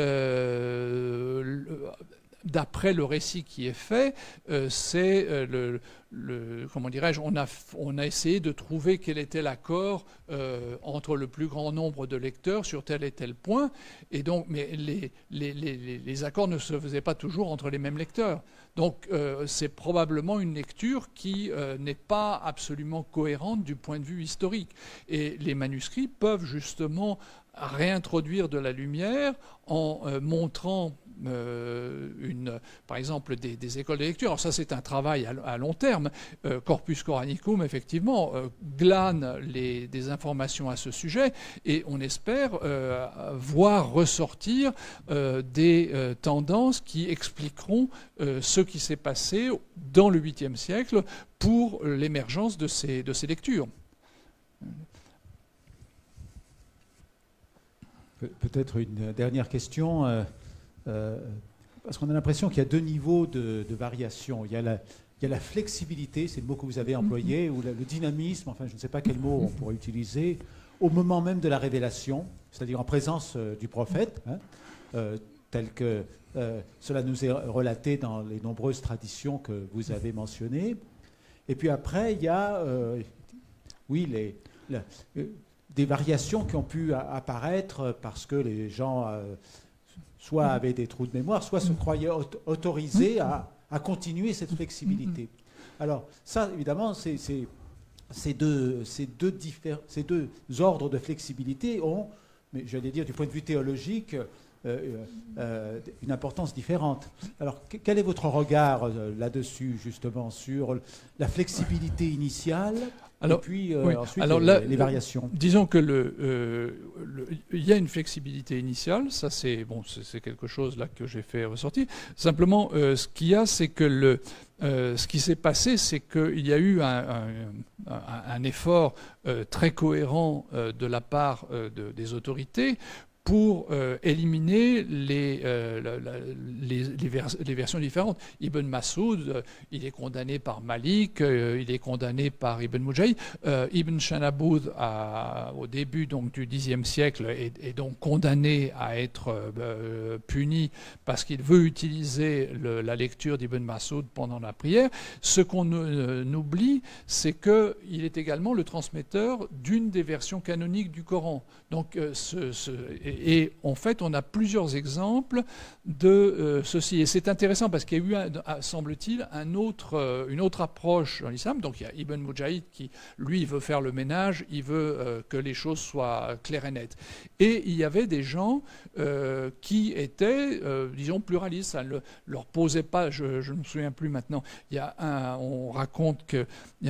euh, d'après le récit qui est fait, euh, c'est euh, le, le, comment dirais-je, on a, on a essayé de trouver quel était l'accord euh, entre le plus grand nombre de lecteurs sur tel et tel point, et donc, mais les, les, les, les accords ne se faisaient pas toujours entre les mêmes lecteurs. Donc euh, c'est probablement une lecture qui euh, n'est pas absolument cohérente du point de vue historique. Et les manuscrits peuvent justement réintroduire de la lumière en euh, montrant euh, une, par exemple des, des écoles de lecture. Alors ça c'est un travail à, à long terme. Euh, Corpus Coranicum effectivement euh, glane les, des informations à ce sujet et on espère euh, voir ressortir euh, des euh, tendances qui expliqueront euh, ce qui s'est passé dans le huitième siècle pour l'émergence de ces, de ces lectures. Peut-être une dernière question, euh, euh, parce qu'on a l'impression qu'il y a deux niveaux de, de variation. Il y a la, il y a la flexibilité, c'est le mot que vous avez employé, ou la, le dynamisme, enfin je ne sais pas quel mot on pourrait utiliser, au moment même de la révélation, c'est-à-dire en présence euh, du prophète, hein, euh, tel que euh, cela nous est relaté dans les nombreuses traditions que vous avez mentionnées. Et puis après, il y a, euh, oui, les... La, euh, des variations qui ont pu apparaître parce que les gens euh, soit avaient des trous de mémoire, soit se croyaient autorisés à, à continuer cette flexibilité. Alors ça, évidemment, c'est, c'est, ces, deux, ces, deux diffé- ces deux ordres de flexibilité ont, mais j'allais dire du point de vue théologique, euh, euh, une importance différente. Alors quel est votre regard euh, là-dessus, justement, sur la flexibilité initiale? Alors, et puis euh, oui. ensuite Alors, les, là, les variations. Disons que le, euh, le, il y a une flexibilité initiale, ça c'est bon, c'est, c'est quelque chose là que j'ai fait ressortir. Simplement, euh, ce qu'il y a, c'est que le, euh, ce qui s'est passé, c'est qu'il y a eu un, un, un, un effort euh, très cohérent euh, de la part euh, de, des autorités pour euh, éliminer les, euh, la, la, les, les, vers, les versions différentes. Ibn Masoud, euh, il est condamné par Malik, euh, il est condamné par Ibn Mujahid. Euh, Ibn Shanaboud, a, au début donc, du Xe siècle, est, est donc condamné à être euh, puni parce qu'il veut utiliser le, la lecture d'Ibn Masoud pendant la prière. Ce qu'on euh, oublie, c'est qu'il est également le transmetteur d'une des versions canoniques du Coran. Donc, euh, ce, ce, et en fait, on a plusieurs exemples de euh, ceci. Et c'est intéressant parce qu'il y a eu, un, semble-t-il, un autre, euh, une autre approche dans l'islam. Donc il y a Ibn Mujahid qui, lui, veut faire le ménage, il veut euh, que les choses soient claires et nettes. Et il y avait des gens euh, qui étaient, euh, disons, pluralistes. Ça ne leur posait pas, je, je ne me souviens plus maintenant, il y a un, on raconte que,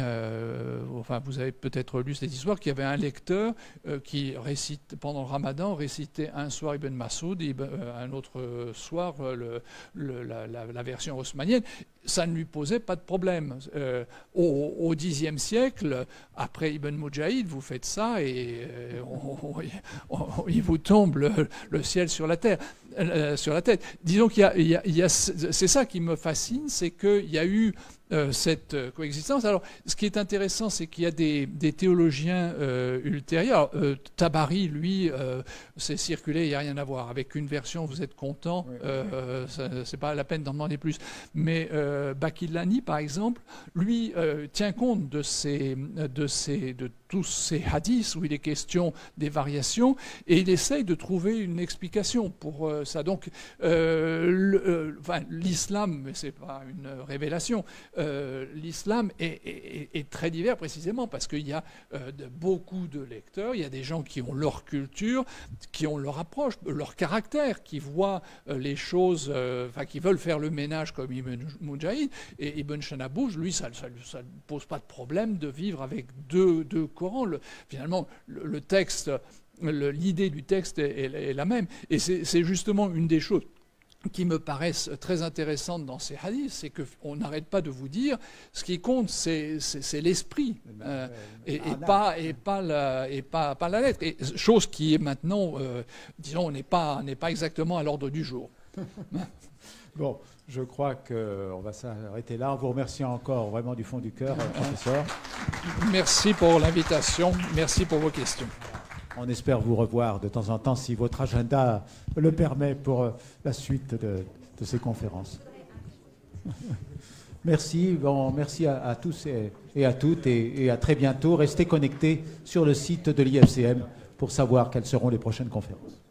euh, enfin, vous avez peut-être lu cette histoire, qu'il y avait un lecteur euh, qui récite, pendant le ramadan, récitait un soir Ibn Masoud, un autre soir le, le, la, la, la version haussmannienne. Ça ne lui posait pas de problème. Euh, au, au Xe siècle, après Ibn Mujahid, vous faites ça et euh, on, on, on, il vous tombe le, le ciel sur la terre. euh, sur la tête. Disons qu'il y a, il y a, il y a c'est ça qui me fascine, c'est qu'il y a eu euh, cette coexistence. Alors, ce qui est intéressant, c'est qu'il y a des, des théologiens euh, ultérieurs. Euh, Tabari, lui, euh, c'est circulé, il n'y a rien à voir. Avec une version, vous êtes content, oui, euh, oui. C'est pas la peine d'en demander plus. Mais euh, Bakillani, par exemple, lui euh, tient compte de, ces, de, ces, de tous ces hadiths où il est question des variations et il essaye de trouver une explication pour euh, ça. Donc, euh, euh, enfin, l'islam, mais c'est pas une révélation, euh, l'islam est, est, est très divers précisément parce qu'il y a euh, de, beaucoup de lecteurs, il y a des gens qui ont leur culture, qui ont leur approche, leur caractère, qui voient euh, les choses, euh, enfin, qui veulent faire le ménage comme Ibn Mujahid. Et Ibn Shanabouj, lui, ça ne pose pas de problème de vivre avec deux, deux Corans. Le, finalement, le, le texte, l'idée du texte est, est, est la même. Et c'est justement une des choses qui me paraissent très intéressantes dans ces hadiths, c'est qu'on n'arrête pas de vous dire ce qui compte, c'est l'esprit, euh, et, et, pas, et, pas, la, et pas, pas la lettre. Et chose qui est maintenant, euh, disons, n'est pas, n'est pas exactement à l'ordre du jour. Bon, je crois qu'on va s'arrêter là. On vous remercie encore vraiment du fond du cœur, professeur. Merci pour l'invitation, merci pour vos questions. On espère vous revoir de temps en temps si votre agenda le permet pour la suite de, de ces conférences. Merci, bon, merci à, à tous et, et à toutes et, et à très bientôt. Restez connectés sur le site de l'I F C M pour savoir quelles seront les prochaines conférences.